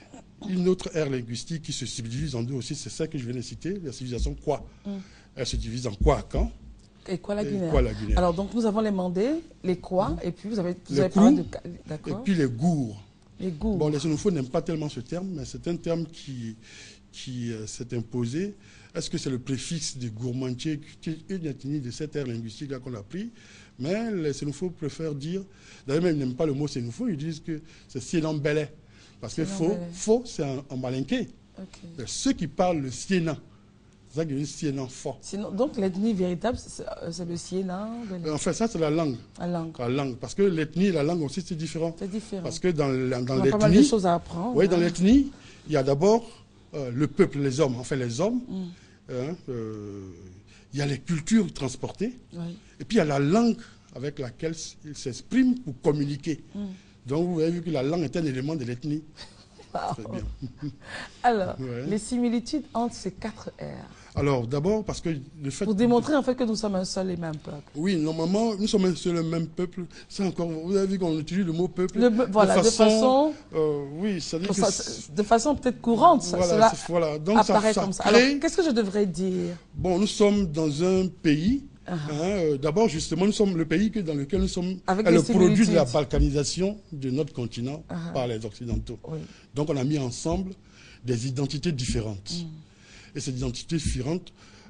une autre aire linguistique qui se subdivise en deux aussi, c'est celle que je viens de citer, la civilisation Kwa. Mm. Elle se divise en Kouakan et Kwa lagunaire. Alors donc nous avons les Mandés, les Kwa, mm. et puis vous avez, vous les avez parlé de... Et puis les Gours. Les Gours. Bon, les xénophobes n'aiment pas tellement ce terme, mais c'est un terme qui, qui euh, s'est imposé. Est-ce que c'est le préfixe de gourmandier, qui est une ethnie de cette aire linguistique-là qu'on a pris? Mais les xénophobes préfèrent dire, d'ailleurs même ils n'aiment pas le mot xénophobe, ils disent que c'est Sienambélé. Parce que faux, faux c'est en, en malinké. Okay. Ceux qui parlent le siénan, c'est ça qui est siénan fort. Sinon, donc l'ethnie véritable, c'est le siénan de... En fait, ça c'est la langue. La langue. La langue. Parce que l'ethnie et la langue aussi, c'est différent. C'est différent. Parce que dans, dans l'ethnie... Il y a pas mal de choses à apprendre. Oui, hein. Dans l'ethnie, il y a d'abord euh, le peuple, les hommes. Enfin, les hommes. Mm. Hein, euh, il y a les cultures transportées. Oui. Et puis, il y a la langue avec laquelle ils s'expriment pour communiquer. Mm. Donc, vous avez vu que la langue est un élément de l'ethnie. Wow. Bien. Alors, ouais. Les similitudes entre ces quatre aires. Alors, d'abord, parce que le fait... Pour démontrer, en fait, que nous sommes un seul et même peuple. Oui, normalement, nous sommes un seul et même peuple. C'est encore... Vous avez vu qu'on utilise le mot peuple. Le, voilà, de façon... De façon euh, oui, ça dit que... Fa de façon peut-être courante, ça, voilà, cela voilà. Donc, apparaît ça, ça comme ça. crée... Alors, qu'est-ce que je devrais dire? Bon, nous sommes dans un pays... Uh -huh. hein, euh, D'abord, justement, nous sommes le pays que, dans lequel nous sommes Avec le produit de la balkanisation de notre continent uh -huh. par les Occidentaux. Oui. Donc, on a mis ensemble des identités différentes. Mm. Et ces identités différentes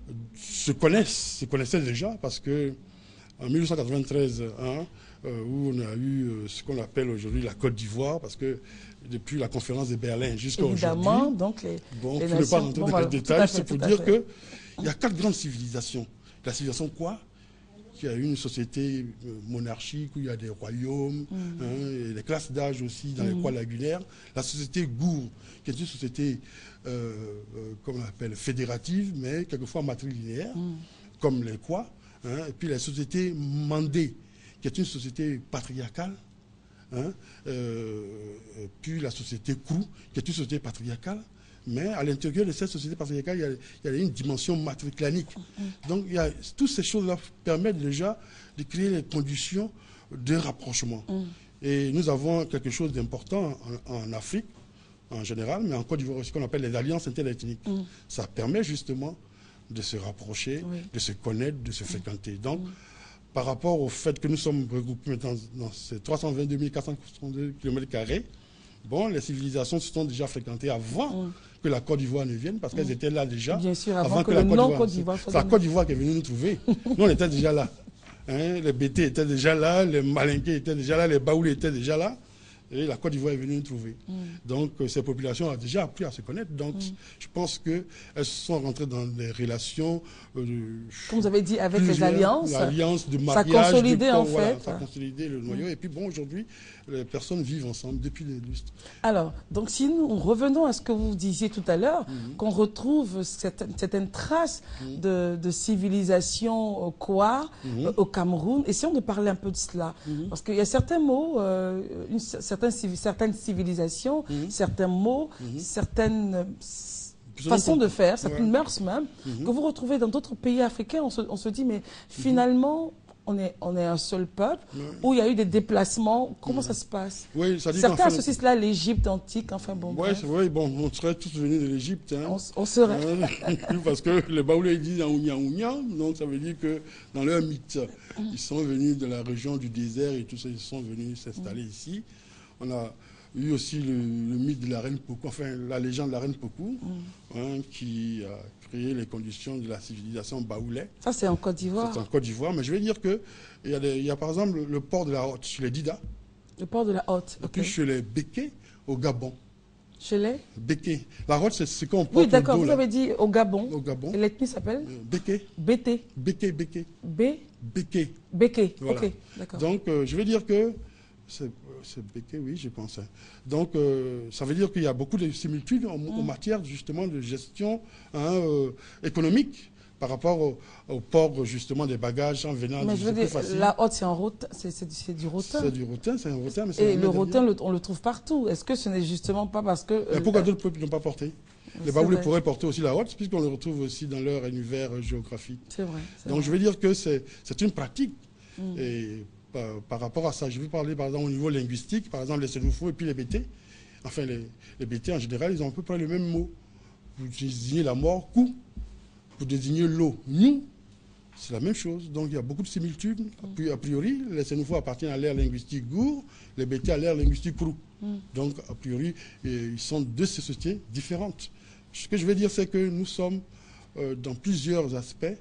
se connaissent, se connaissaient déjà parce que en mille huit cent quatre-vingt-treize, hein, euh, où on a eu euh, ce qu'on appelle aujourd'hui la Côte d'Ivoire, parce que depuis la conférence de Berlin jusqu'à aujourd'hui... Évidemment, donc les, bon, les je ne nations... vais pas rentrer bon, dans voilà, les détails, c'est pour dire qu'il y a quatre grandes civilisations. La civilisation quoi? Il y a une société monarchique où il y a des royaumes, mmh. hein, et des classes d'âge aussi dans mmh. les coins lagunaires. La société Gour, qui est une société, euh, euh, comme on appelle, fédérative, mais quelquefois matrilinéaire, mmh. comme les Kwa. Hein, et puis la société Mandé, qui est une société patriarcale. Hein, euh, puis la société Krou, qui est une société patriarcale. Mais à l'intérieur de cette société patriarcale, il y a, il y a une dimension matriclanique. Mmh. Donc, il y a, toutes ces choses-là permettent déjà de créer les conditions de rapprochement. Mmh. Et nous avons quelque chose d'important en, en Afrique, en général, mais en Côte d'Ivoire, ce qu'on appelle les alliances interethniques. Mmh. Ça permet justement de se rapprocher, oui. de se connaître, de se fréquenter. Donc, mmh. par rapport au fait que nous sommes regroupés maintenant dans ces trois cent vingt-deux mille quatre cent soixante-deux kilomètres carrés, bon, les civilisations se sont déjà fréquentées avant mmh. que la Côte d'Ivoire ne vienne, parce qu'elles mmh. étaient là déjà. Bien sûr, avant, avant que, que le la nom Côte d'Ivoire soit C'est la Côte d'Ivoire qui est venue nous trouver. Nous, on était déjà là. Hein, les Bétés étaient déjà là, les Malinqués étaient déjà là, les Baoulés étaient déjà là. Et la Côte d'Ivoire est venue nous trouver. Mm. Donc, euh, ces populations ont déjà appris à se connaître. Donc, mm. je pense qu'elles sont rentrées dans des relations... Euh, Comme vous avez dit, avec les alliances. L'alliance de mariage. Ça a consolidé, en voilà, fait. Ça a consolidé le noyau. Mm. Et puis, bon, aujourd'hui, les personnes vivent ensemble depuis des lustres. Alors, donc, si nous revenons à ce que vous disiez tout à l'heure, mm. qu'on retrouve certaines, certaines traces mm. de, de civilisation Kwa mm. euh, au Cameroun, essayons de parler un peu de cela. Mm. Parce qu'il y a certains mots... Euh, une certaine certaines civilisations, mmh. certains mots, mmh. certaines euh, façons de faire, certaines ouais. mœurs même, mmh. que vous retrouvez dans d'autres pays africains. On se, on se dit, mais finalement, mmh. on, est, on est un seul peuple, ouais. où il y a eu des déplacements. Comment mmh. ça se passe? Oui, ça dit certains associent fait... cela à l'Égypte antique, enfin bon. Ouais, oui, bon, on serait tous venus de l'Égypte. Hein. On, on serait. Parce que les Baoulés disent en Ougnan Ougnan, donc ça veut dire que dans leur mythe, mmh. ils sont venus de la région du désert et tout ça, ils sont venus s'installer mmh. ici. On a eu aussi le, le mythe de la reine Pokou, enfin la légende de la reine Pokou, mm. hein, qui a créé les conditions de la civilisation baoulais. Ça, c'est en Côte d'Ivoire. C'est en Côte d'Ivoire, mais je vais dire qu'il y, y a par exemple le port de la Hotte chez les Dida. Le port de la Hotte, ok. Et puis chez les Békés au Gabon. Chez les Békés. La Hotte, c'est ce qu'on porte. Oui, d'accord, vous là. avez dit au Gabon. Au Gabon. Et l'ethnie s'appelle euh, Béké. Bété. Béké, Béké. B Béké. Béké, voilà. ok, d'accord. Donc, euh, je vais dire que c'est Béké, oui, je pense. Donc, euh, ça veut dire qu'il y a beaucoup de similitudes en, mm. en matière, justement, de gestion hein, euh, économique par rapport au, au port, justement, des bagages en venant. Mais je veux dire, la Hotte, c'est rotin, c'est du rotin. C'est du rotin, c'est un rotin. Mais et le rotin, le, on le trouve partout. Est-ce que ce n'est justement pas parce que... Euh, pourquoi d'autres peuples n'ont pas porté? Les Baoulés pourraient porter aussi la Hotte, puisqu'on le retrouve aussi dans leur univers géographique. C'est vrai. Donc, vrai. je veux dire que c'est une pratique. Mm. Et par, par rapport à ça, je vais parler, par exemple, au niveau linguistique, par exemple, les Sénoufos et puis les Bétés. Enfin, les, les Bétés, en général, ils ont à peu près le même mot. Pour désigner la mort, coup. Pour désigner l'eau, nous. C'est la même chose. Donc, il y a beaucoup de similitudes. Puis, a priori, les Sénoufos appartiennent à l'ère linguistique Gour, les Bétés à l'ère linguistique Krou. Mm. Donc, a priori, ils sont deux sociétés différentes. Ce que je veux dire, c'est que nous sommes, euh, dans plusieurs aspects,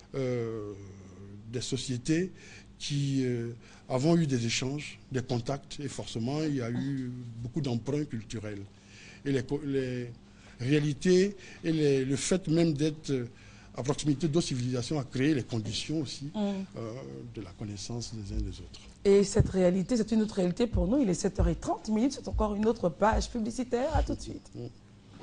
euh, des sociétés qui euh, avons eu des échanges, des contacts, et forcément, il y a eu beaucoup d'emprunts culturels. Et les, les réalités et les, le fait même d'être à proximité d'autres civilisations a créé les conditions aussi mm. euh, de la connaissance des uns des autres. Et cette réalité, c'est une autre réalité pour nous. Il est sept heures trente minutes, c'est encore une autre page publicitaire. À tout de suite. Mm.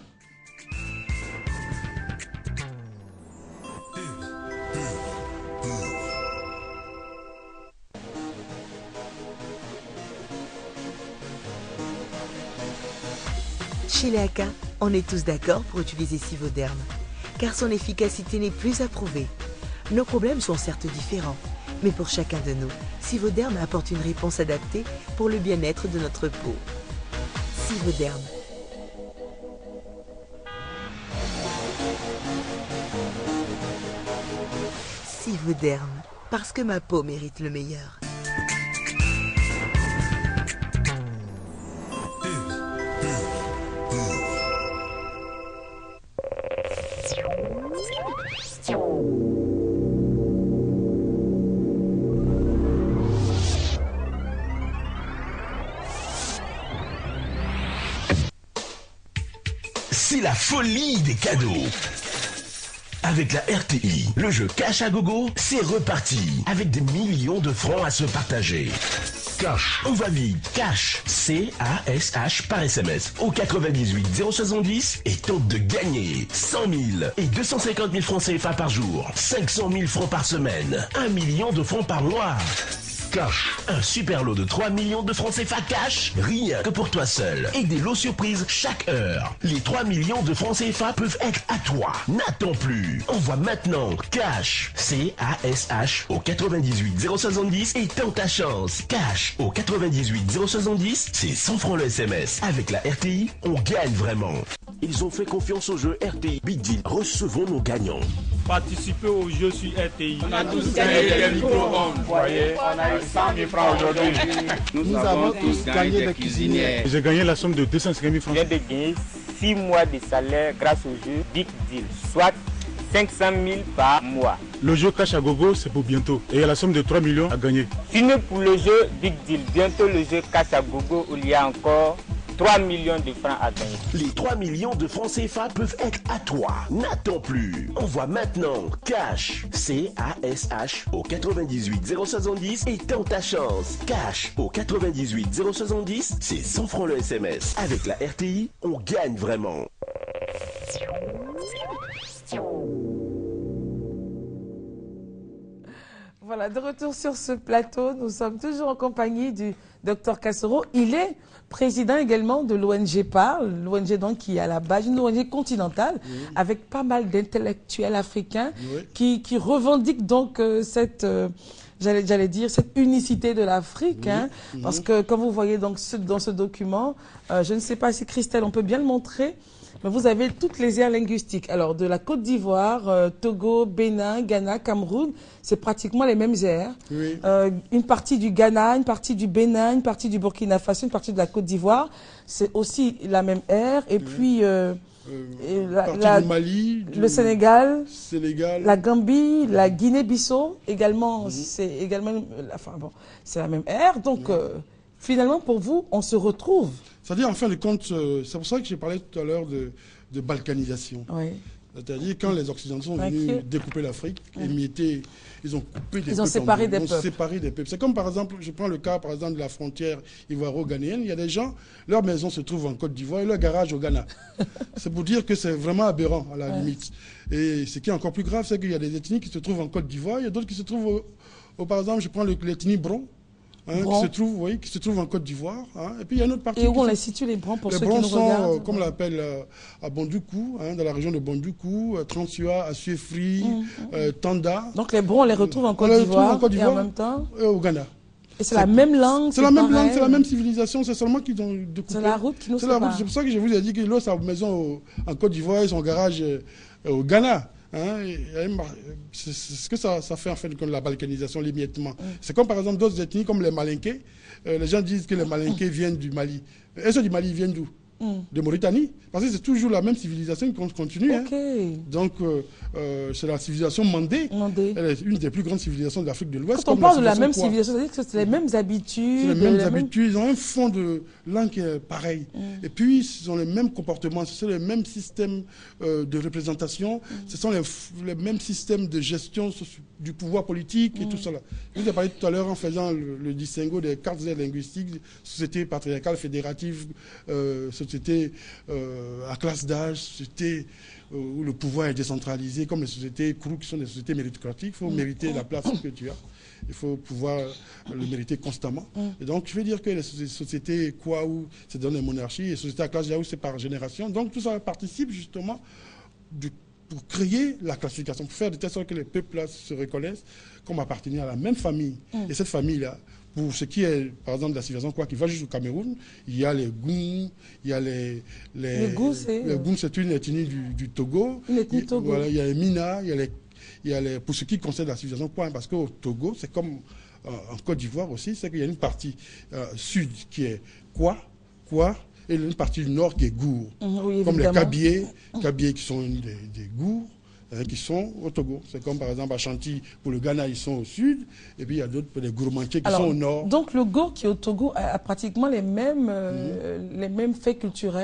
Chez Léaka, on est tous d'accord pour utiliser Sivoderm, car son efficacité n'est plus à prouver. Nos problèmes sont certes différents, mais pour chacun de nous, Sivoderm apporte une réponse adaptée pour le bien-être de notre peau. Sivoderm. Sivoderm, parce que ma peau mérite le meilleur. la folie des cadeaux. Avec la R T I, le jeu Cash à gogo, c'est reparti. Avec des millions de francs à se partager. Cash, on va vite. Cash, C A S H par S M S au quatre-vingt-dix-huit zéro soixante-dix et tente de gagner cent mille et deux cent cinquante mille francs C F A par jour, cinq cent mille francs par semaine, un million de francs par mois. Cash, un super lot de trois millions de francs C F A cash, rien que pour toi seul. Et des lots surprises chaque heure. Les trois millions de francs C F A peuvent être à toi. N'attends plus. Envoie maintenant Cash, C A S H au quatre-vingt-dix-huit zéro soixante-dix et tente ta chance. Cash au quatre-vingt-dix-huit zéro soixante-dix, c'est cent francs le S M S. Avec la R T I, on gagne vraiment. Ils ont fait confiance au jeu R T I. Big Deal, recevons nos gagnants. Participez au jeu sur R T I. On a tous gagné des micro-ondes. Vous voyez, on a eu cent mille francs aujourd'hui. Nous, Nous avons tous gagné des cuisinières. J'ai gagné la somme de deux cent cinquante mille francs. Je viens de gagner six mois de salaire grâce au jeu Big Deal, soit cinq cent mille par mois. Le jeu Cash à gogo, c'est pour bientôt. Et il y a la somme de trois millions à gagner. Fini pour le jeu Big Deal. Bientôt le jeu Cash à gogo où il y a encore trois millions de francs à gagner. Les trois millions de francs C F A peuvent être à toi. N'attends plus. Envoie maintenant Cash, C A S H au quatre-vingt-dix-huit zéro soixante-dix et tente ta chance. Cash au quatre-vingt-dix-huit zéro soixante-dix, c'est cent francs le S M S. Avec la R T I, on gagne vraiment. Voilà, de retour sur ce plateau, nous sommes toujours en compagnie du docteur Kassoro. Il est président également de l'O N G Parle, l'O N G donc qui est à la base, une O N G continentale, oui, avec pas mal d'intellectuels africains, oui, qui, qui revendiquent donc euh, cette, euh, j'allais, j'allais dire, cette unicité de l'Afrique, oui, hein, oui, parce que comme vous voyez donc ce, dans ce document, euh, je ne sais pas si Christelle, on peut bien le montrer, mais vous avez toutes les aires linguistiques. Alors, de la Côte d'Ivoire, euh, Togo, Bénin, Ghana, Cameroun, c'est pratiquement les mêmes aires. Oui. Euh, une partie du Ghana, une partie du Bénin, une partie du Burkina Faso, une partie de la Côte d'Ivoire, c'est aussi la même aire. Et oui. puis, euh, euh, et la, la, du Mali, du le Sénégal, Sénégal, la Gambie, la Guinée-Bissau, également, mmh. c'est également, enfin bon, c'est la même aire. Donc, mmh. euh, finalement, pour vous, on se retrouve. C'est-à-dire, en fin de compte, euh, c'est pour ça que j'ai parlé tout à l'heure de, de balkanisation. Oui. C'est-à-dire, quand les Occidentaux sont venus okay. découper l'Afrique, oui. émietter, ils ont coupé des ils peuples. Ont séparé en, des ils peuples. ont séparé des peuples. C'est comme, par exemple, je prends le cas, par exemple, de la frontière ivoiro-ghanéenne. Il y a des gens, leur maison se trouve en Côte d'Ivoire et leur garage au Ghana. C'est pour dire que c'est vraiment aberrant, à la ouais. limite. Et ce qui est encore plus grave, c'est qu'il y a des ethnies qui se trouvent en Côte d'Ivoire, il y a d'autres qui se trouvent, au, au, par exemple, je prends l'ethnie Bron. Hein, qui, se trouve, oui, qui se trouve en Côte d'Ivoire. Hein, et puis il y a une autre partie. Et où on les situe, les Brons, pour les ceux Brons qui nous sont, regardent euh, comme on l'appelle, euh, à Bondoukou, hein, dans la région de Bondoukou, euh, Transua, à Suefri, mmh, euh, Tanda. Donc les Brons, on les retrouve en Côte d'Ivoire et en même temps et au Ghana. Et c'est la même langue. C'est la même langue, c'est la même civilisation, c'est seulement qu'ils ont découpé. C'est la route qui nous sépare. C'est pour ça que je vous ai dit qu'il a sa maison au, en Côte d'Ivoire et son garage euh, au Ghana. Hein, c'est ce que ça, ça fait en fait comme la balkanisation, l'émiettement. Mm. C'est comme par exemple d'autres ethnies comme les Malinqués. Euh, les gens disent que les Malinqués mm. viennent du Mali. Et ceux du Mali viennent d'où? Mm. De Mauritanie. Parce que c'est toujours la même civilisation qui continue. Okay. Hein. Donc euh, euh, c'est la civilisation mandée. Mandé. Elle est une des plus grandes civilisations de l'Afrique de l'Ouest. Quand on parle de la même civilisation, c'est-à-dire que c'est les mêmes habitudes. C'est les mêmes les habitudes. Mêmes... Ils ont un fond de langue qui est pareil. Mm. Et puis ils ont les mêmes comportements. Ce sont les mêmes systèmes euh, de représentation. Mm. Ce sont les, les mêmes systèmes de gestion du pouvoir politique et mm. tout cela. Je vous ai parlé tout à l'heure en faisant le, le distinguo des cartes linguistiques, société patriarcale, fédérative, euh, société euh, à classe d'âge, société euh, où le pouvoir est décentralisé, comme les sociétés crew qui sont des sociétés méritocratiques. Il faut mm. mériter la place que tu as. Il faut pouvoir le mériter constamment. Mm. Et donc, je veux dire que les sociétés quoi où c'est dans les monarchies, et les sociétés à classe d'âge où c'est par génération. Donc, tout ça participe justement du pour créer la classification, pour faire de telle sorte que les peuples-là se reconnaissent comme appartenant à la même famille. Mm. Et cette famille-là, pour ce qui est, par exemple, de la civilisation quoi, qui va jusqu'au Cameroun, il y a les Goum, il y a les... Les, les Goum, c'est... Les Goum, c'est une ethnie du, du Togo. Une ethnie Togo. Voilà, il y a les Mina, il y a les... Il y a les pour ce qui concerne la civilisation quoi, parce qu'au Togo, c'est comme euh, en Côte d'Ivoire aussi, c'est qu'il y a une partie euh, sud qui est quoi, quoi, et une partie du nord qui est Gour. Mmh, oui, comme les Kabiers, Kabiers qui sont des, des Gours, hein, qui sont au Togo. C'est comme par exemple à Chantilly, pour le Ghana, ils sont au sud, et puis il y a d'autres, les Gourmandiers qui Alors, sont au nord. Donc le Gour qui est au Togo a, a pratiquement les mêmes, euh, mmh. les mêmes faits culturels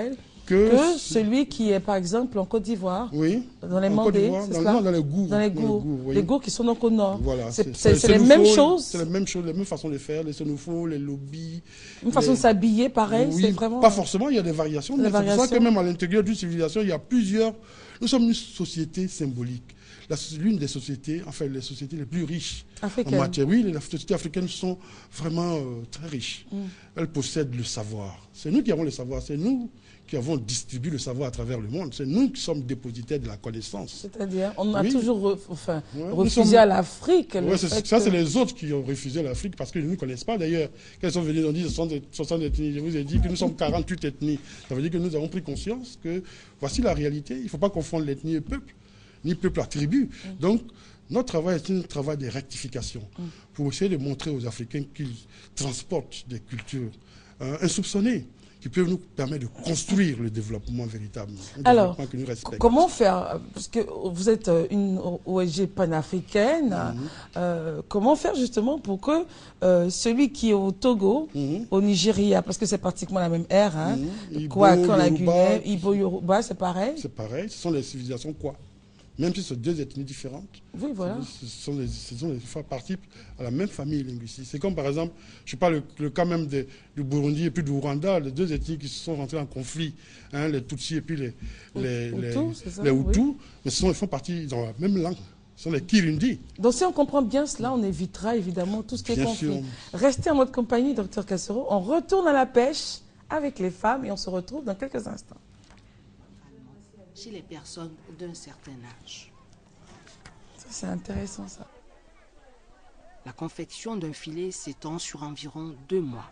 que, que celui qui est par exemple en Côte d'Ivoire, oui, dans les en Mandés, Côte c'est dans, ça dans les gourds. Dans les dans gourds, les gourds, oui. les gourds qui sont donc au nord. Voilà, c'est les mêmes choses. C'est les mêmes choses, les mêmes façons de faire, les sonophones, les lobbies. Une façon les... de s'habiller, pareil, oui, c'est vraiment... Pas forcément, il y a des variations, mais c'est pour ça que même à l'intérieur d'une civilisation, il y a plusieurs... Nous sommes une société symbolique. L'une des sociétés, enfin les sociétés les plus riches Africaine. en matière. Oui, les sociétés africaines sont vraiment euh, très riches. Mm. Elles possèdent le savoir. C'est nous qui avons le savoir, c'est nous qui avons distribué le savoir à travers le monde. C'est nous qui sommes dépositaires de la connaissance. C'est-à-dire, on a oui. toujours re, enfin, ouais, refusé sommes... à l'Afrique. Ouais, ça, que... c'est les autres qui ont refusé l'Afrique parce qu'ils ne nous connaissent pas. D'ailleurs, quand ils sont venus, ils ont dit soixante ethnies. Je vous ai dit que nous sommes quarante-huit ethnies. Ça veut dire que nous avons pris conscience que voici la réalité. Il ne faut pas confondre l'ethnie et le peuple, ni peuple à tribu. Mm. Donc, notre travail est un travail de rectification mm. pour essayer de montrer aux Africains qu'ils transportent des cultures euh, insoupçonnées qui peuvent nous permettre de construire le développement véritable. Alors, développement que nous respectons. Comment faire, parce que vous êtes une O N G panafricaine, mm-hmm. euh, comment faire justement pour que euh, celui qui est au Togo, mm-hmm. au Nigeria, parce que c'est pratiquement la même ère, hein, mm-hmm. quoi, quand la Guinée, Ibo, Yoruba, c'est pareil? C'est pareil, ce sont les civilisations quoi. Même si ce sont deux ethnies différentes, oui, voilà. ce sont les, ce sont les parties à la même famille linguistique. C'est comme par exemple, je parle le, le cas même de, du Burundi et puis du Rwanda, les deux ethnies qui se sont rentrées en conflit, hein, les Tutsis et puis les, les, Hutus, les, les Hutus, oui. mais ce sont, ils font partie, ils ont la même langue. Ce sont les Kirundi. Donc si on comprend bien cela, on évitera évidemment tout ce qui est bien conflit. Sûr. Restez en notre compagnie, docteur Kassero. On retourne à la pêche avec les femmes et on se retrouve dans quelques instants. Chez les personnes d'un certain âge. C'est intéressant ça. La confection d'un filet s'étend sur environ deux mois.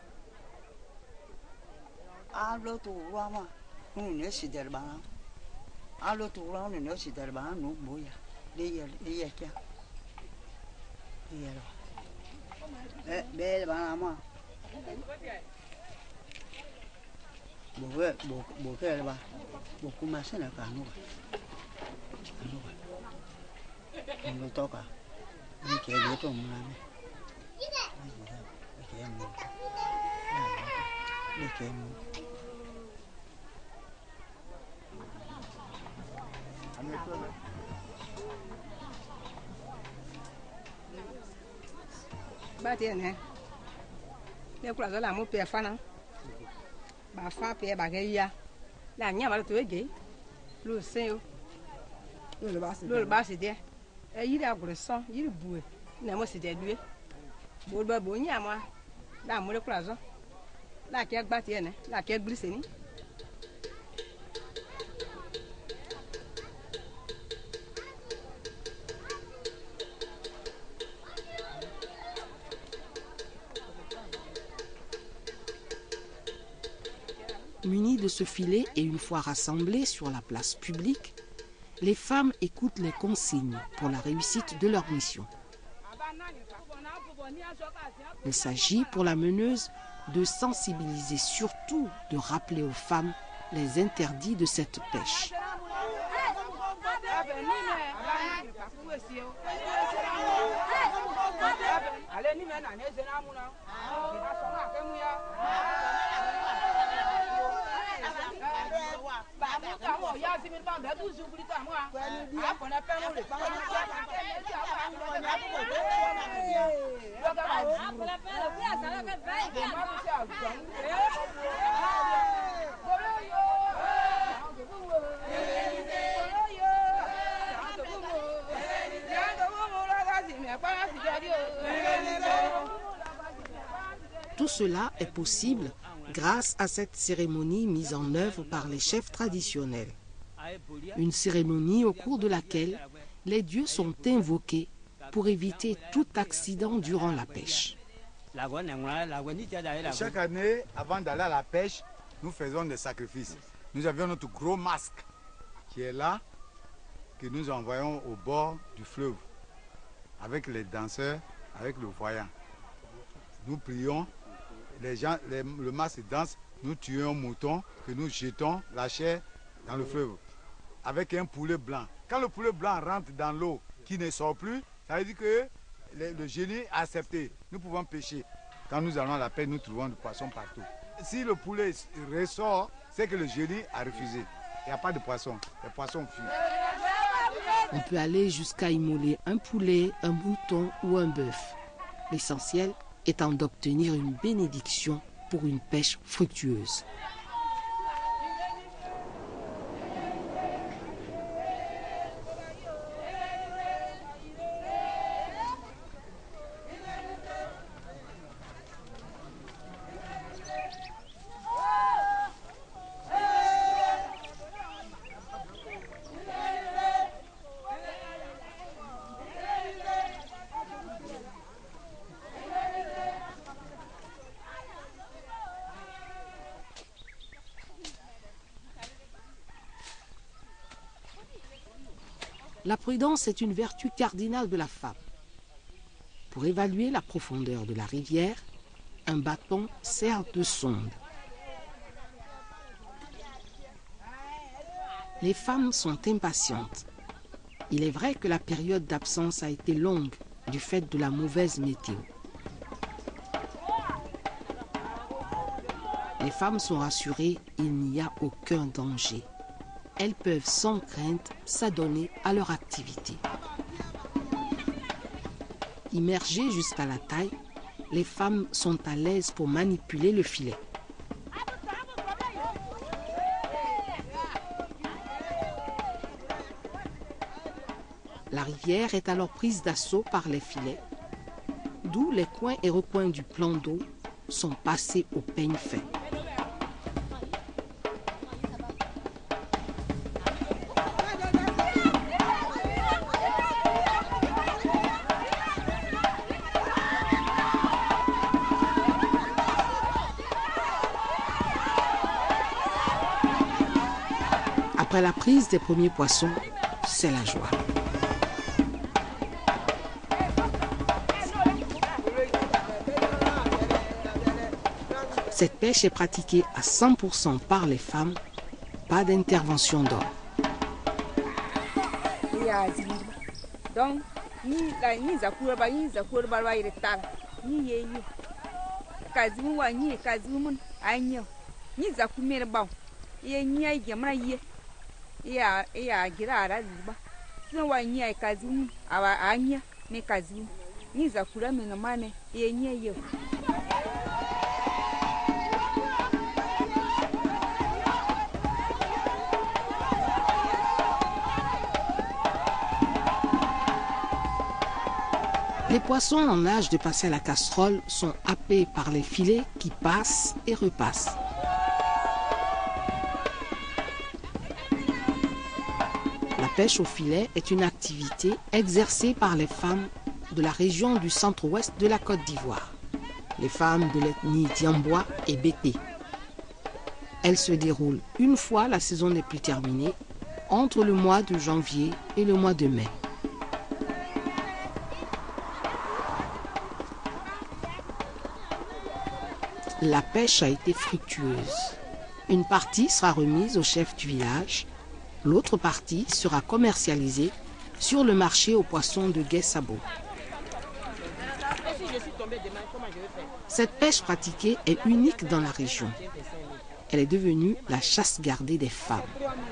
Beaucoup machin là quand nous. On le toque. On qui est le ton mon ami. Ba tiene. Ne kula la mo pe fa na. Ba fa pe ba ge ya. La nyama la tuwe gay, le sein, le bas c'est bien. Et il a gros sang, il est boué. N'a moi c'est dédué. Bon bah bon nyama, la moi le croisant. La qui a battu ne, la qui a glissé ni. Munis de ce filet et une fois rassemblés sur la place publique, les femmes écoutent les consignes pour la réussite de leur mission. Il s'agit pour la meneuse de sensibiliser, surtout de rappeler aux femmes les interdits de cette pêche. Tout cela est possible grâce à cette cérémonie mise en œuvre par les chefs traditionnels. Une cérémonie au cours de laquelle les dieux sont invoqués pour éviter tout accident durant la pêche. Chaque année, avant d'aller à la pêche, nous faisons des sacrifices. Nous avions notre gros masque qui est là, que nous envoyons au bord du fleuve, avec les danseurs, avec le voyant. Nous prions, les gens, les, le masque danse, nous tuons un mouton, que nous jetons la chair dans le fleuve, avec un poulet blanc. Quand le poulet blanc rentre dans l'eau qui ne sort plus, ça veut dire que le, le génie a accepté. Nous pouvons pêcher. Quand nous allons à la pêche, nous trouvons du poisson partout. Si le poulet ressort, C'est que le jury a refusé. Il n'y a pas de poisson. Les poissons fuient. On peut aller jusqu'à immoler un poulet, un mouton ou un bœuf. L'essentiel étant d'obtenir une bénédiction pour une pêche fructueuse. La prudence est une vertu cardinale de la femme. Pour évaluer la profondeur de la rivière, un bâton sert de sonde. Les femmes sont impatientes. Il est vrai que la période d'absence a été longue du fait de la mauvaise météo. Les femmes sont rassurées, il n'y a aucun danger. Elles peuvent sans crainte s'adonner à leur activité. Immergées jusqu'à la taille, les femmes sont à l'aise pour manipuler le filet. La rivière est alors prise d'assaut par les filets, d'où les coins et recoins du plan d'eau sont passés au peigne fin. Après la prise des premiers poissons, c'est la joie. Cette pêche est pratiquée à cent pour cent par les femmes, pas d'intervention d'hommes. Donc, ni la ni zakura ba ni zakura ba ba iretara ni yeyi kazimu wa ni kazimu anyo ni zakumere ba ye nya jamra ye ya ya girara ziba sina wa nya kazimu aba anya ni kazimu ni zakura me ngamane ye nya ye. Les poissons en âge de passer à la casserole sont happés par les filets qui passent et repassent. La pêche au filet est une activité exercée par les femmes de la région du centre-ouest de la Côte d'Ivoire, les femmes de l'ethnie Diambois et Bété. Elle se déroule une fois la saison n'est plus terminée, entre le mois de janvier et le mois de mai. La pêche a été fructueuse. Une partie sera remise au chef du village, l'autre partie sera commercialisée sur le marché aux poissons de Guessabo. Cette pêche pratiquée est unique dans la région. Elle est devenue la chasse gardée des femmes.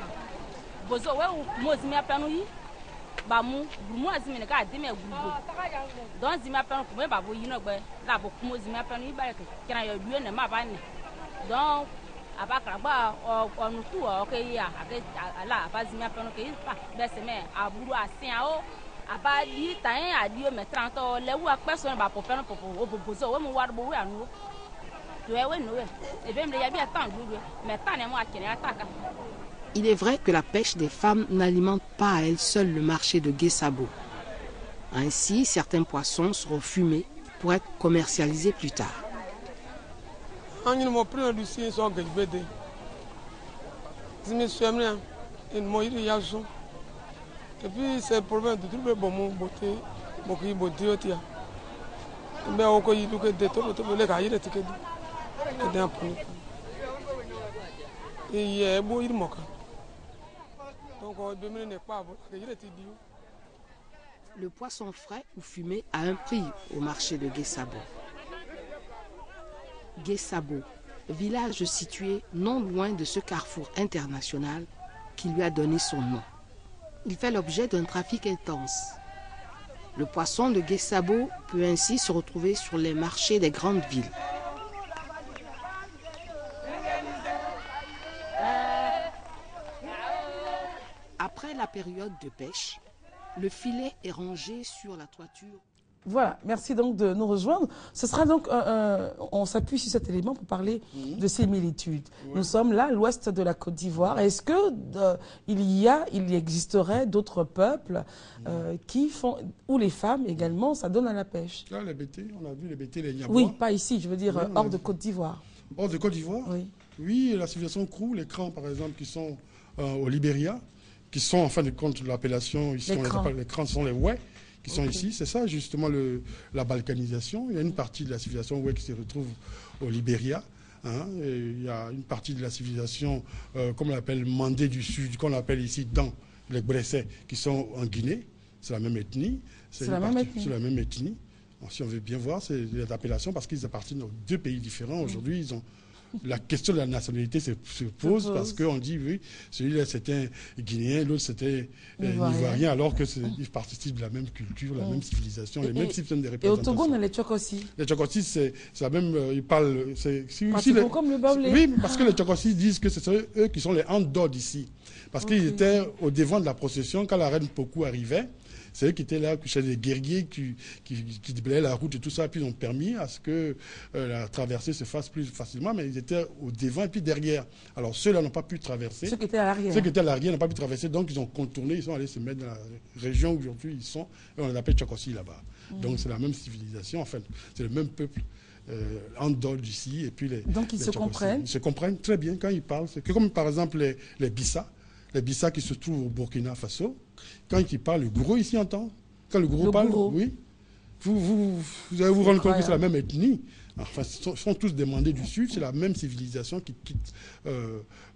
Bamu bumu azimene ka adime gugu don zima pen ko ba bo yino gbe la bo kumo zima pen yi ba ke kira yo duwe ne ma ba ne don abakra ba onu tu o ke ya ake ala ba zima pen ke pa be se me aburu asin a o aba di tan adi o me trente o le wu apeso ba po pen popo o bobozo we mu wa bo we anu to e we no we e be mle ya bi atan duwe me tan ne mo akene ataka. Il est vrai que la pêche des femmes n'alimente pas à elle seule le marché de Guessabo. Ainsi, certains poissons seront fumés pour être commercialisés plus tard. Le poisson frais ou fumé a un prix au marché de Guessabo. Guessabo, village situé non loin de ce carrefour international qui lui a donné son nom. Il fait l'objet d'un trafic intense. Le poisson de Guessabo peut ainsi se retrouver sur les marchés des grandes villes. Après la période de pêche, le filet est rangé sur la toiture. Voilà, merci donc de nous rejoindre. Ce sera donc, euh, euh, on s'appuie sur cet élément pour parler mmh. de similitudes. Ouais. Nous sommes là, à l'ouest de la Côte d'Ivoire. Est-ce que euh, il y a, il y existerait d'autres peuples euh, mmh. qui font, où les femmes également, ça donne à la pêche? Là, les Bété, on a vu les Bété, les Niabois. Oui, pas ici, je veux dire oui, hors a... de Côte d'Ivoire. Hors de Côte d'Ivoire? Oui. Oui, la civilisation Krou, les crans par exemple, qui sont euh, au Libéria, qui sont en fin de compte l'appellation, ici on les appelle les crans, sont les ouais. qui sont okay. ici, c'est ça justement le, la balkanisation. Il y a une partie de la civilisation ouais, qui se retrouve au Libéria. Hein, et il y a une partie de la civilisation, euh, comme on l'appelle Mandé du Sud, qu'on appelle ici dans les Bressais, qui sont en Guinée. C'est la même ethnie. C'est la, la même ethnie. Alors, si on veut bien voir, c'est l'appellation parce qu'ils appartiennent aux deux pays différents. Aujourd'hui, ils ont... La question de la nationalité se, se pose se parce qu'on dit, oui, celui-là c'était Guinéen, l'autre c'était euh, Ivoirien, alors que ils participent de la même culture, la mmh. même civilisation, et, les et, mêmes systèmes de représentation. Et au Togo, on a les Tchokossi. Les Tchokossi, c'est la même, euh, ils parlent... C'est les, comme le Baoulé. Oui, parce que les Tchokossi disent que ce sont eux qui sont les Andor d'ici. Parce okay. qu'ils étaient au devant de la procession quand la reine Pokou arrivait. C'est eux qui étaient là, qui étaient des guerriers qui, qui, qui déblayaient la route et tout ça, puis ils ont permis à ce que euh, la traversée se fasse plus facilement, mais ils étaient au devant et puis derrière. Alors ceux-là n'ont pas pu traverser. Ceux qui étaient à l'arrière. Ceux qui étaient à l'arrière n'ont pas pu traverser, donc ils ont contourné, ils sont allés se mettre dans la région où aujourd'hui ils sont, et on les appelle Tchokossi là-bas. Mmh. Donc c'est la même civilisation, en fait, c'est le même peuple. Euh, en dehors d'ici et puis les donc ils les se comprennent. Ils se comprennent très bien quand ils parlent. C'est comme par exemple les, les Bissa, les Bissa qui se trouvent au Burkina Faso. Quand ils parlent, le gourou ici entend. Quand le gourou le parle, gourou. oui, vous, vous, vous allez vous rendre compte que c'est la même ethnie. Enfin, ils sont, sont tous des Mandés du Sud, c'est la même civilisation qui quitte. Euh,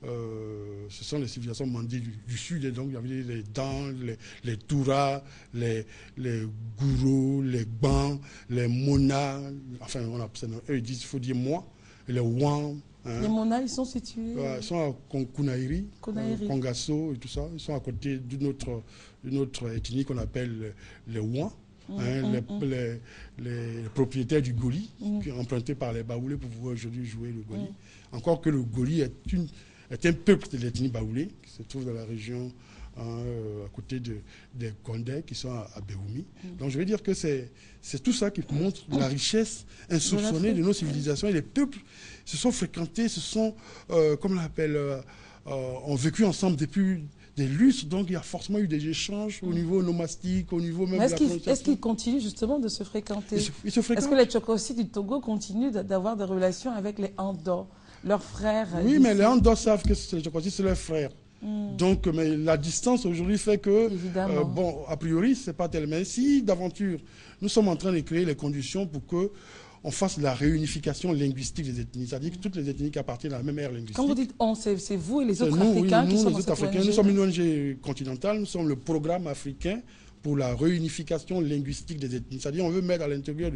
euh, ce sont les civilisations Mandés du, du Sud, et donc il y avait les Dans, les, les Touras, les, les Gourous, les Ban, les Mona, enfin, on a, eux ils disent, il faut dire moi, les Wan. Hein. Les Mona, ils sont situés. Ouais, ils sont à Kounaïri, euh, Kongasso et tout ça. Ils sont à côté d'une autre, d'une autre ethnie qu'on appelle les Ouan, mmh, hein, mmh, les, mmh. Les, les propriétaires du Goli, mmh. qui est emprunté par les Baoulés pour pouvoir aujourd'hui jouer le Goli. Mmh. Encore que le Goli est, une, est un peuple de l'ethnie Baoulé qui se trouve dans la région hein, euh, à côté de, des Condé qui sont à, à Béoumi. Mmh. Donc je veux dire que c'est tout ça qui montre la richesse insoupçonnée de nos civilisations, et les peuples se sont fréquentés, se sont, euh, comme on l'appelle, euh, euh, ont vécu ensemble depuis des lustres, donc il y a forcément eu des échanges au niveau nomastique, au niveau même est-ce de la qu'ils est qu'ils continuent justement de se fréquenter? Ils se, se Est-ce que les Tchokossi du Togo continuent d'avoir des relations avec les Andor, leurs frères? Oui, mais les Andor savent que les Tchokossi, c'est leurs frères. Mm. Donc, mais la distance aujourd'hui fait que, euh, bon, a priori, c'est pas tellement. Si d'aventure, nous sommes en train de créer les conditions pour que on fasse la réunification linguistique des ethnies, c'est-à-dire que toutes les ethnies qui appartiennent à la même ère linguistique. Quand vous dites on, c'est vous et les autres nous, Africains oui, qui nous, sont les dans autres cette Africains, O N G. nous sommes une O N G continentale, nous sommes le programme africain pour la réunification linguistique des ethnies. C'est-à-dire on veut mettre à l'intérieur,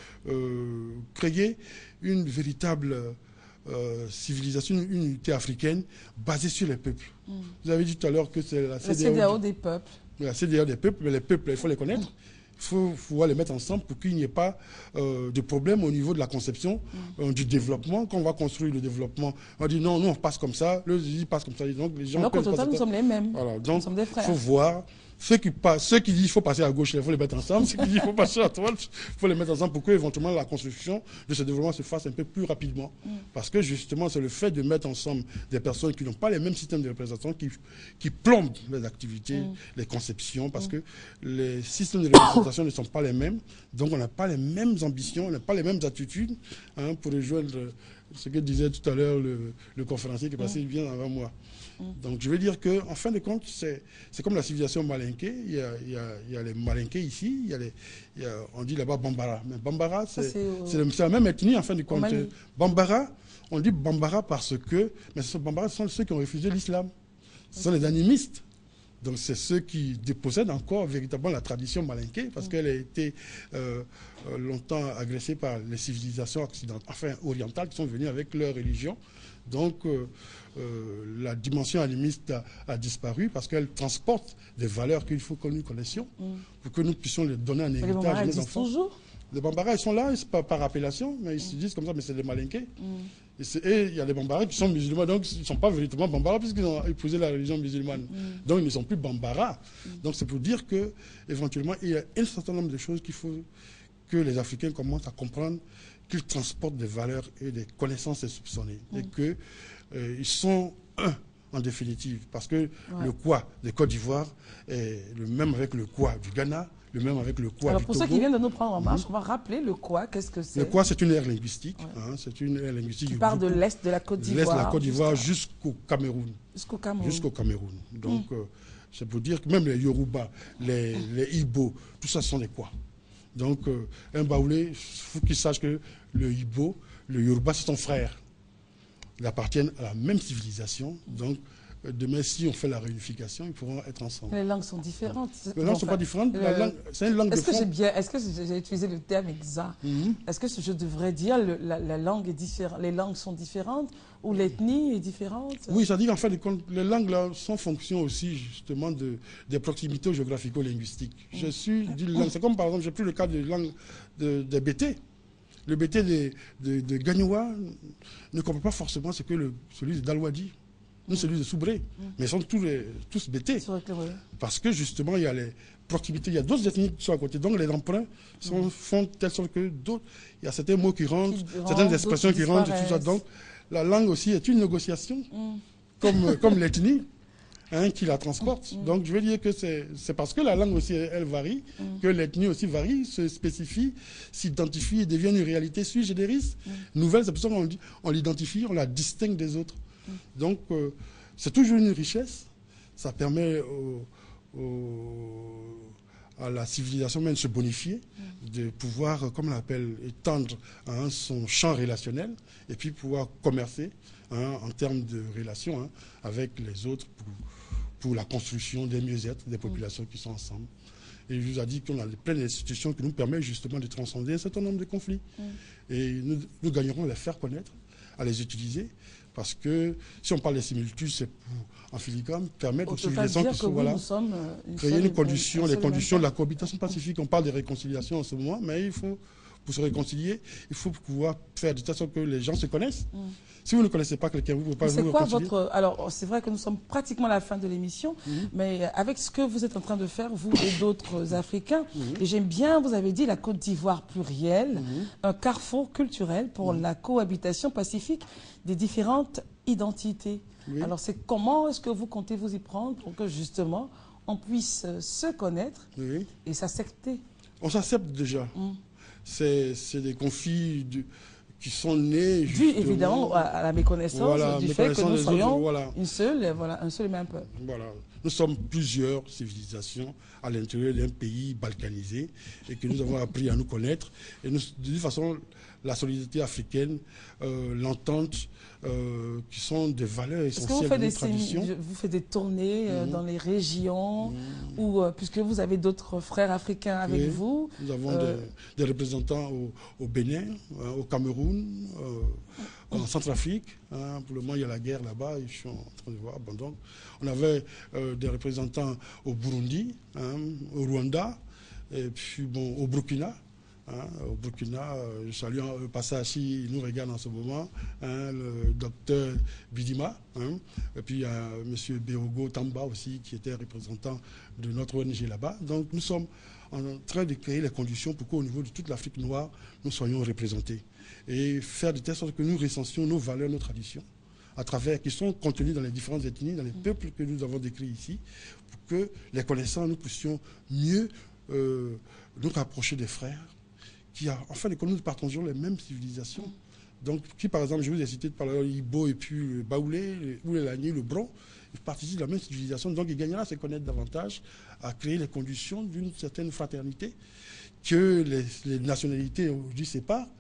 euh, créer une véritable euh, civilisation, une unité africaine basée sur les peuples. Mm. Vous avez dit tout à l'heure que c'est la C D A O, la C D A O des peuples. La C D A O des peuples, mais les peuples, il faut les connaître. Mm. Il faut pouvoir les mettre ensemble pour qu'il n'y ait pas euh, de problème au niveau de la conception, mm. euh, du développement. Quand on va construire le développement, on dit non, nous on passe comme ça, eux ils passent comme ça. Donc les gens. Alors qu'au total, nous sommes les mêmes. Voilà, donc, nous sommes des frères. Il faut voir. Ceux qui, passent, ceux qui disent qu'il faut passer à gauche, il faut les mettre ensemble. Ceux qui disent qu'il faut passer à droite, il faut les mettre ensemble pour que éventuellement la construction de ce développement se fasse un peu plus rapidement. Mm. Parce que justement, c'est le fait de mettre ensemble des personnes qui n'ont pas les mêmes systèmes de représentation qui, qui plombent les activités, mm. les conceptions, parce mm. que les systèmes de représentation ne sont pas les mêmes. Donc on n'a pas les mêmes ambitions, on n'a pas les mêmes attitudes hein, pour rejoindre ce que disait tout à l'heure le, le conférencier qui est passé mm. bien avant moi. Donc je veux dire qu'en en fin de compte, c'est comme la civilisation malinké. Il y a, il y a, il y a les malinqués ici, il y a les, il y a, on dit là-bas Bambara. Mais Bambara, c'est euh... la même ethnie en fin de compte. Bambara, on dit Bambara parce que, mais ce Bambara, ce sont ceux qui ont refusé l'islam. Ce sont les animistes. Donc c'est ceux qui dépossèdent encore véritablement la tradition malinké, parce qu'elle a été euh, longtemps agressée par les civilisations occidentales, enfin orientales, qui sont venues avec leur religion. Donc euh, euh, la dimension animiste a, a disparu parce qu'elle transporte des valeurs qu'il faut que nous connaissions mm. pour que nous puissions les donner en héritage à nos enfants. Toujours les Bambara, ils sont là, c'est pas par appellation, mais ils mm. se disent comme ça, mais c'est des malinqués. Mm. Et il y a des Bambara qui sont musulmans, donc ils ne sont pas véritablement Bambara puisqu'ils ont épousé la religion musulmane. Mm. Donc ils ne sont plus Bambara. Mm. Donc c'est pour dire que éventuellement il y a un certain nombre de choses qu'il faut que les Africains commencent à comprendre, qu'ils transportent des valeurs et des connaissances insoupçonnées. Mm. Et qu'ils euh, sont un, en définitive. Parce que ouais. le quoi de Côte d'Ivoire est le même avec le quoi du Ghana, le même avec le quoi Alors du pour Togo. ceux qui viennent de nous prendre en marche, mm. on va rappeler le quoi, qu'est-ce que c'est? Le quoi, c'est une aire linguistique. Ouais. Hein, c'est une aire linguistique. Qui part de l'Est de la Côte d'Ivoire. L'Est de la Côte d'Ivoire jusqu'au Cameroun. Jusqu'au Cameroun. Jusqu'au Cameroun. Donc, mm. euh, c'est pour dire que même les Yoruba, les, les Ibo, tout ça sont des quoi. Donc, euh, un Baoulé, il faut qu'il sache que le Ibo, le Yoruba, c'est son frère. Ils appartiennent à la même civilisation. Donc, euh, demain, si on fait la réunification, ils pourront être ensemble. Les langues sont différentes. Les langues ne sont pas différentes. Euh, c'est une langue de Est-ce que front. j'ai bien, est-ce que j'ai utilisé le terme exact? mm-hmm. Est-ce que je devrais dire le, la, la langue est différente, les langues sont différentes ou l'ethnie est différente? Oui, ça dit qu'en fait, les langues là, sont fonction aussi justement de, des proximités géographico-linguistiques. Mm. Je suis d'une langue, c'est comme par exemple, j'ai pris le cas de langue de, de B T. Le B T de, de, de Gagnoua ne comprend pas forcément ce que le, celui de Dalwadi, ni mm. celui de Soubré, mm. mais ils sont tous, les, tous B T. Que, ouais. Parce que justement, il y a les proximités, il y a d'autres ethnies qui sont à côté. Donc les emprunts sont, mm. font telle sorte que d'autres, il y a certains mots qui rentrent, qui certaines rentrent, expressions qui rentrent, et tout ça. Donc la langue aussi est une négociation, mm. comme, comme l'ethnie. Hein, qui la transporte. Mm. Donc je veux dire que c'est parce que la langue aussi, elle, elle varie, mm. que l'ethnie aussi varie, se spécifie, s'identifie et devient une réalité sui generis. Mm. Nouvelle, c'est pour ça qu'on on l'identifie, on la distingue des autres. Mm. Donc euh, c'est toujours une richesse. Ça permet au, au, à la civilisation même de se bonifier, mm. de pouvoir, comme on l'appelle, étendre hein, son champ relationnel et puis pouvoir commercer hein, en termes de relations hein, avec les autres pour, pour la construction des mieux-être des populations qui sont ensemble. Et je vous ai dit qu'on a plein d'institutions qui nous permettent justement de transcender un certain nombre de conflits. Mm. Et nous, nous gagnerons à les faire connaître, à les utiliser, parce que si on parle des similitudes, c'est pour, en filigrane, permettre aux civilisations qui sont, voilà, une créer une condition, les conditions de la cohabitation pacifique. On parle de réconciliation en ce moment, mais il faut, pour se réconcilier, il faut pouvoir faire de telle sorte que les gens se connaissent. Mm. Si vous ne connaissez pas quelqu'un, vous ne pouvez pas vous réconcilier. C'est quoi votre... Alors, c'est vrai que nous sommes pratiquement à la fin de l'émission, mm-hmm. mais avec ce que vous êtes en train de faire, vous et d'autres Africains, mm-hmm. et j'aime bien, vous avez dit, la Côte d'Ivoire plurielle, mm-hmm. un carrefour culturel pour mm-hmm. la cohabitation pacifique des différentes identités. Oui. Alors, c'est comment est-ce que vous comptez vous y prendre pour que, justement, on puisse se connaître oui. et s'accepter? On s'accepte déjà. Mm. C'est des conflits... Du... qui sont nés dû évidemment à, à la méconnaissance voilà, du méconnaissance fait que nous soyons autres, voilà. une seule, voilà, un seul et même peuple. Voilà. Nous sommes plusieurs civilisations à l'intérieur d'un pays balkanisé et que nous avons appris à nous connaître. Et nous, de toute façon, la solidarité africaine, euh, l'entente, euh, qui sont des valeurs essentielles de notre tradition. Vous faites des tournées euh, mmh. dans les régions, mmh. où, euh, puisque vous avez d'autres frères africains avec oui. vous. Nous avons euh... des, des représentants au, au Bénin, hein, au Cameroun, euh, en Centrafrique. Hein, pour le moment, il y a la guerre là-bas, ils sont en train de voir. Bon, donc, on avait euh, des représentants au Burundi, hein, au Rwanda, et puis bon, au Burkina. Hein, au Burkina, euh, je salue un passage, il nous regarde en ce moment, hein, le docteur Bidima, hein, et puis il y a M. Beogo Tamba aussi, qui était représentant de notre O N G là-bas. Donc nous sommes en train de créer les conditions pour qu'au niveau de toute l'Afrique noire, nous soyons représentés. Et faire de telle sorte que nous recensions nos valeurs, nos traditions, à travers, qui sont contenues dans les différentes ethnies, dans les peuples que nous avons décrits ici, pour que les connaissants, nous puissions mieux euh, nous rapprocher des frères, qui a, en fin de compte, nous partageons les mêmes civilisations. Donc, qui, par exemple, je vous ai cité tout à l'heure, Ibo et puis le Baoulé, ou le Lagné, le Bron, ils participent de la même civilisation. Donc, ils gagneront à se connaître davantage, à créer les conditions d'une certaine fraternité que les, les nationalités aujourd'hui séparent. Mm.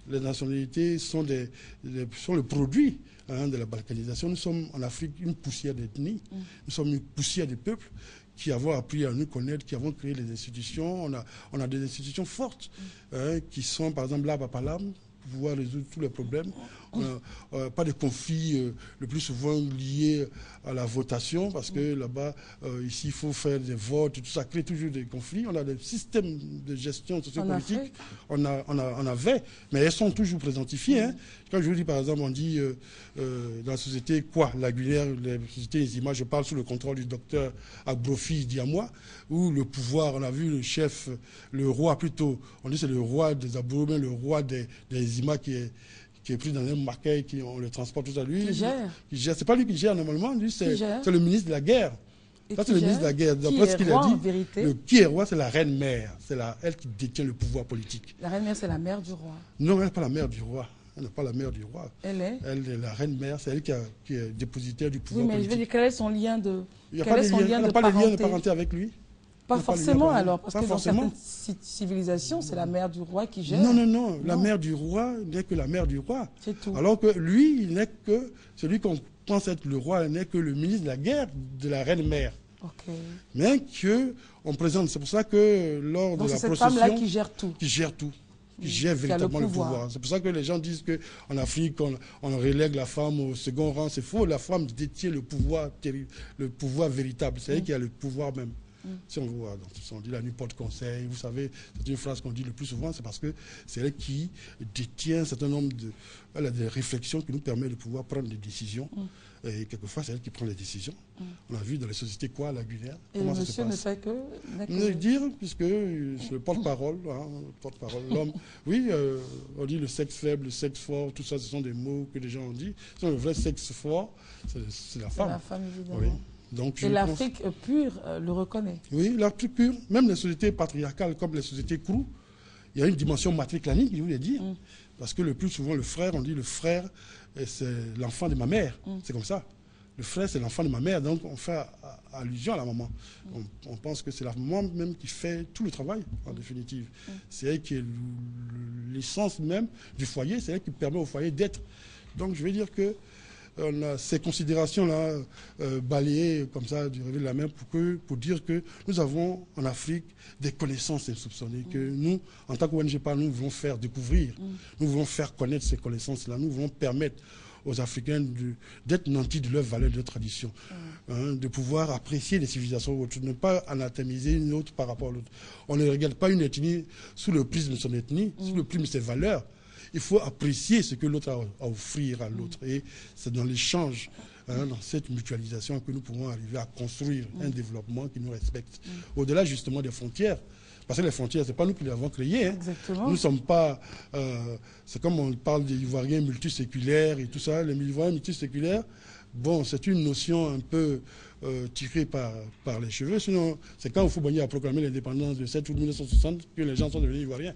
les nationalités sont, des, des, sont le produit hein, de la balkanisation. Nous sommes en Afrique une poussière d'ethnie, mm. nous sommes une poussière de peuples qui avons appris à nous connaître, qui avons créé les institutions. On a, on a des institutions fortes mm. hein, qui sont, par exemple, là, Bapalam, pour pouvoir résoudre tous les problèmes. On a, euh, pas de conflits euh, le plus souvent liés à la votation, parce que là-bas, euh, ici, il faut faire des votes, tout ça crée toujours des conflits. On a des systèmes de gestion sociopolitique, on, a, on, a, on avait, mais elles sont toujours présentifiées. Hein. Quand je vous dis, par exemple, on dit euh, euh, dans la société quoi, la Guinère, les sociétés Nzima, je parle sous le contrôle du docteur Agrofi Diamois, où le pouvoir, on a vu le chef, le roi plutôt, on dit c'est le roi des Abourous, le roi des, des Nzima qui est qui est pris dans un marquet, qui, on le transporte tout à lui. Qui gère, qui gère. C'est pas lui qui gère normalement, lui, c'est le ministre de la guerre. Ça, c'est le ministre de la guerre. D'après ce qu'il a dit, le, qui est roi, c'est la reine mère. C'est elle qui détient le pouvoir politique. La reine mère, c'est la mère du roi. Non, elle n'est pas la mère du roi. Elle n'est pas la mère du roi. Elle est Elle est la reine mère, c'est elle qui, a, qui est dépositaire du pouvoir politique. Oui, mais politique. je veux dire, quel est son lien de Il n'y a pas de lien, lien, de, pas de lien de parenté avec lui. Pas forcément alors, parce pas que forcément. dans certaines civilisations, c'est la mère du roi qui gère. Non, non, non, non. La mère du roi n'est que la mère du roi. C'est tout. Alors que lui, il n'est que, celui qu'on pense être le roi, il n'est que le ministre de la guerre de la reine mère. Okay. Mais qu'on présente, c'est pour ça que lors Donc de la cette procession... femme-là qui gère tout. Qui gère tout. Qui gère qui véritablement le pouvoir. Le pouvoir. C'est pour ça que les gens disent qu'en Afrique, on, on relègue la femme au second rang. C'est faux, la femme détient le pouvoir, le pouvoir véritable. C'est elle qui a le pouvoir même. Si on voit, on dit la nuit porte conseil, vous savez, c'est une phrase qu'on dit le plus souvent, c'est parce que c'est elle qui détient un certain nombre de, elle a des réflexions qui nous permettent de pouvoir prendre des décisions. Mm. Et quelquefois, c'est elle qui prend les décisions. Mm. On a vu dans les sociétés quoi, la Guinère. Et comment le monsieur ne fait que... Ne dire, puisque c'est le porte-parole, hein, porte-parole, l'homme. Oui, euh, on dit le sexe faible, le sexe fort, tout ça, ce sont des mots que les gens ont dit. Le vrai sexe fort, c'est la femme. C'est la femme, évidemment. Oui. Donc, et l'Afrique pense... pure euh, le reconnaît. Oui, l'Afrique pure, même les sociétés patriarcales comme les sociétés Krou, il y a une dimension matriclanique, je voulais dire. Mm. Parce que le plus souvent, le frère, on dit le frère, c'est l'enfant de ma mère. Mm. C'est comme ça. Le frère, c'est l'enfant de ma mère. Donc, on fait allusion à la maman. Mm. On, on pense que c'est la maman même qui fait tout le travail, en mm. définitive. Mm. C'est elle qui est l'essence même du foyer. C'est elle qui permet au foyer d'être. Donc, je vais dire que on a ces considérations-là euh, balayées comme ça du revers de la main pour, que, pour dire que nous avons en Afrique des connaissances insoupçonnées mm. que nous, en tant qu'O N G P A, nous voulons faire découvrir, mm. nous voulons faire connaître ces connaissances-là, nous voulons permettre aux Africains d'être nantis de leurs valeurs, de leurs traditions, mm. hein, de pouvoir apprécier les civilisations autres, ne pas anathémiser une autre par rapport à l'autre. On ne regarde pas une ethnie sous le prisme de son ethnie, mm. sous le prisme de ses valeurs. Il faut apprécier ce que l'autre a à offrir à l'autre. Et c'est dans l'échange, hein, dans cette mutualisation que nous pouvons arriver à construire un développement qui nous respecte. Au-delà justement des frontières. Parce que les frontières, ce n'est pas nous qui les avons créées. Hein. Nous ne sommes pas... Euh, c'est comme on parle des Ivoiriens multiséculaires et tout ça. Les Ivoiriens multiséculaires, bon, c'est une notion un peu euh, tirée par, par les cheveux. Sinon, c'est quand Houphouët-Boigny a proclamé l'indépendance de sept août mille neuf cent soixante que les gens sont devenus Ivoiriens.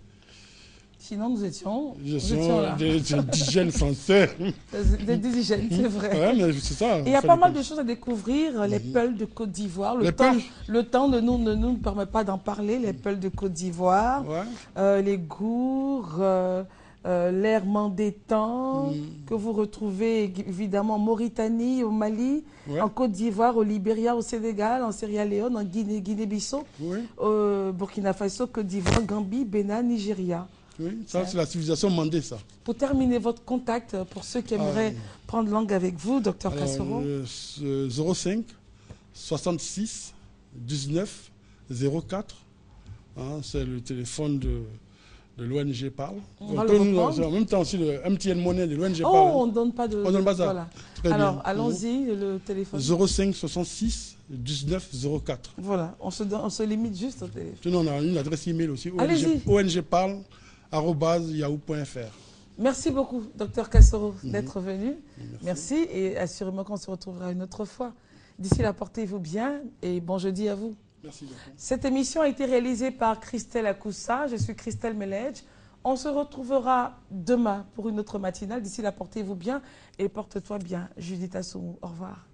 Sinon, nous étions, nous étions là. Des, des indigènes français. Des indigènes, c'est vrai. Ouais, mais c'est ça. Et il y a pas mal de choses à découvrir. Les mmh. Peuls de Côte d'Ivoire. Le, le temps ne nous, ne nous permet pas d'en parler. Les Peuls de Côte d'Ivoire. Ouais. Euh, les Gours, euh, euh, l'air mandétan, mmh. que vous retrouvez évidemment en Mauritanie, au Mali, ouais. en Côte d'Ivoire, au Libéria, au Sénégal, en Sierra Leone, en Guinée, Guinée-Bissau, ouais. euh, Burkina Faso, Côte d'Ivoire, Gambie, Bénin, Nigeria. Oui, ça c'est la civilisation mandée, ça. Pour terminer votre contact, pour ceux qui aimeraient ah, prendre langue avec vous, docteur Kassoro. Euh, zéro cinq soixante-six dix-neuf zéro quatre, hein, c'est le téléphone de, de l'O N G Parle. On va le nous, en même temps aussi le M T N Money de l'O N G oh, Parle. Oh, on ne donne pas de... On donne pas ça. Voilà. Alors, allons-y, le téléphone. zéro cinq soixante-six dix-neuf zéro quatre. Voilà, on se, donne, on se limite juste au téléphone. Sinon, on a une adresse email aussi, allez-y. O N G Parle. arobase yahoo point F R. Merci beaucoup, docteur Kassoro, mm-hmm. d'être venu. Merci. Merci et assurément qu'on se retrouvera une autre fois. D'ici là, portez-vous bien et bon jeudi à vous. Merci beaucoup. Cette émission a été réalisée par Christelle Akoussa. Je suis Christelle Melledge. On se retrouvera demain pour une autre matinale. D'ici là, portez-vous bien et porte-toi bien. Judith Assoumou. Au revoir.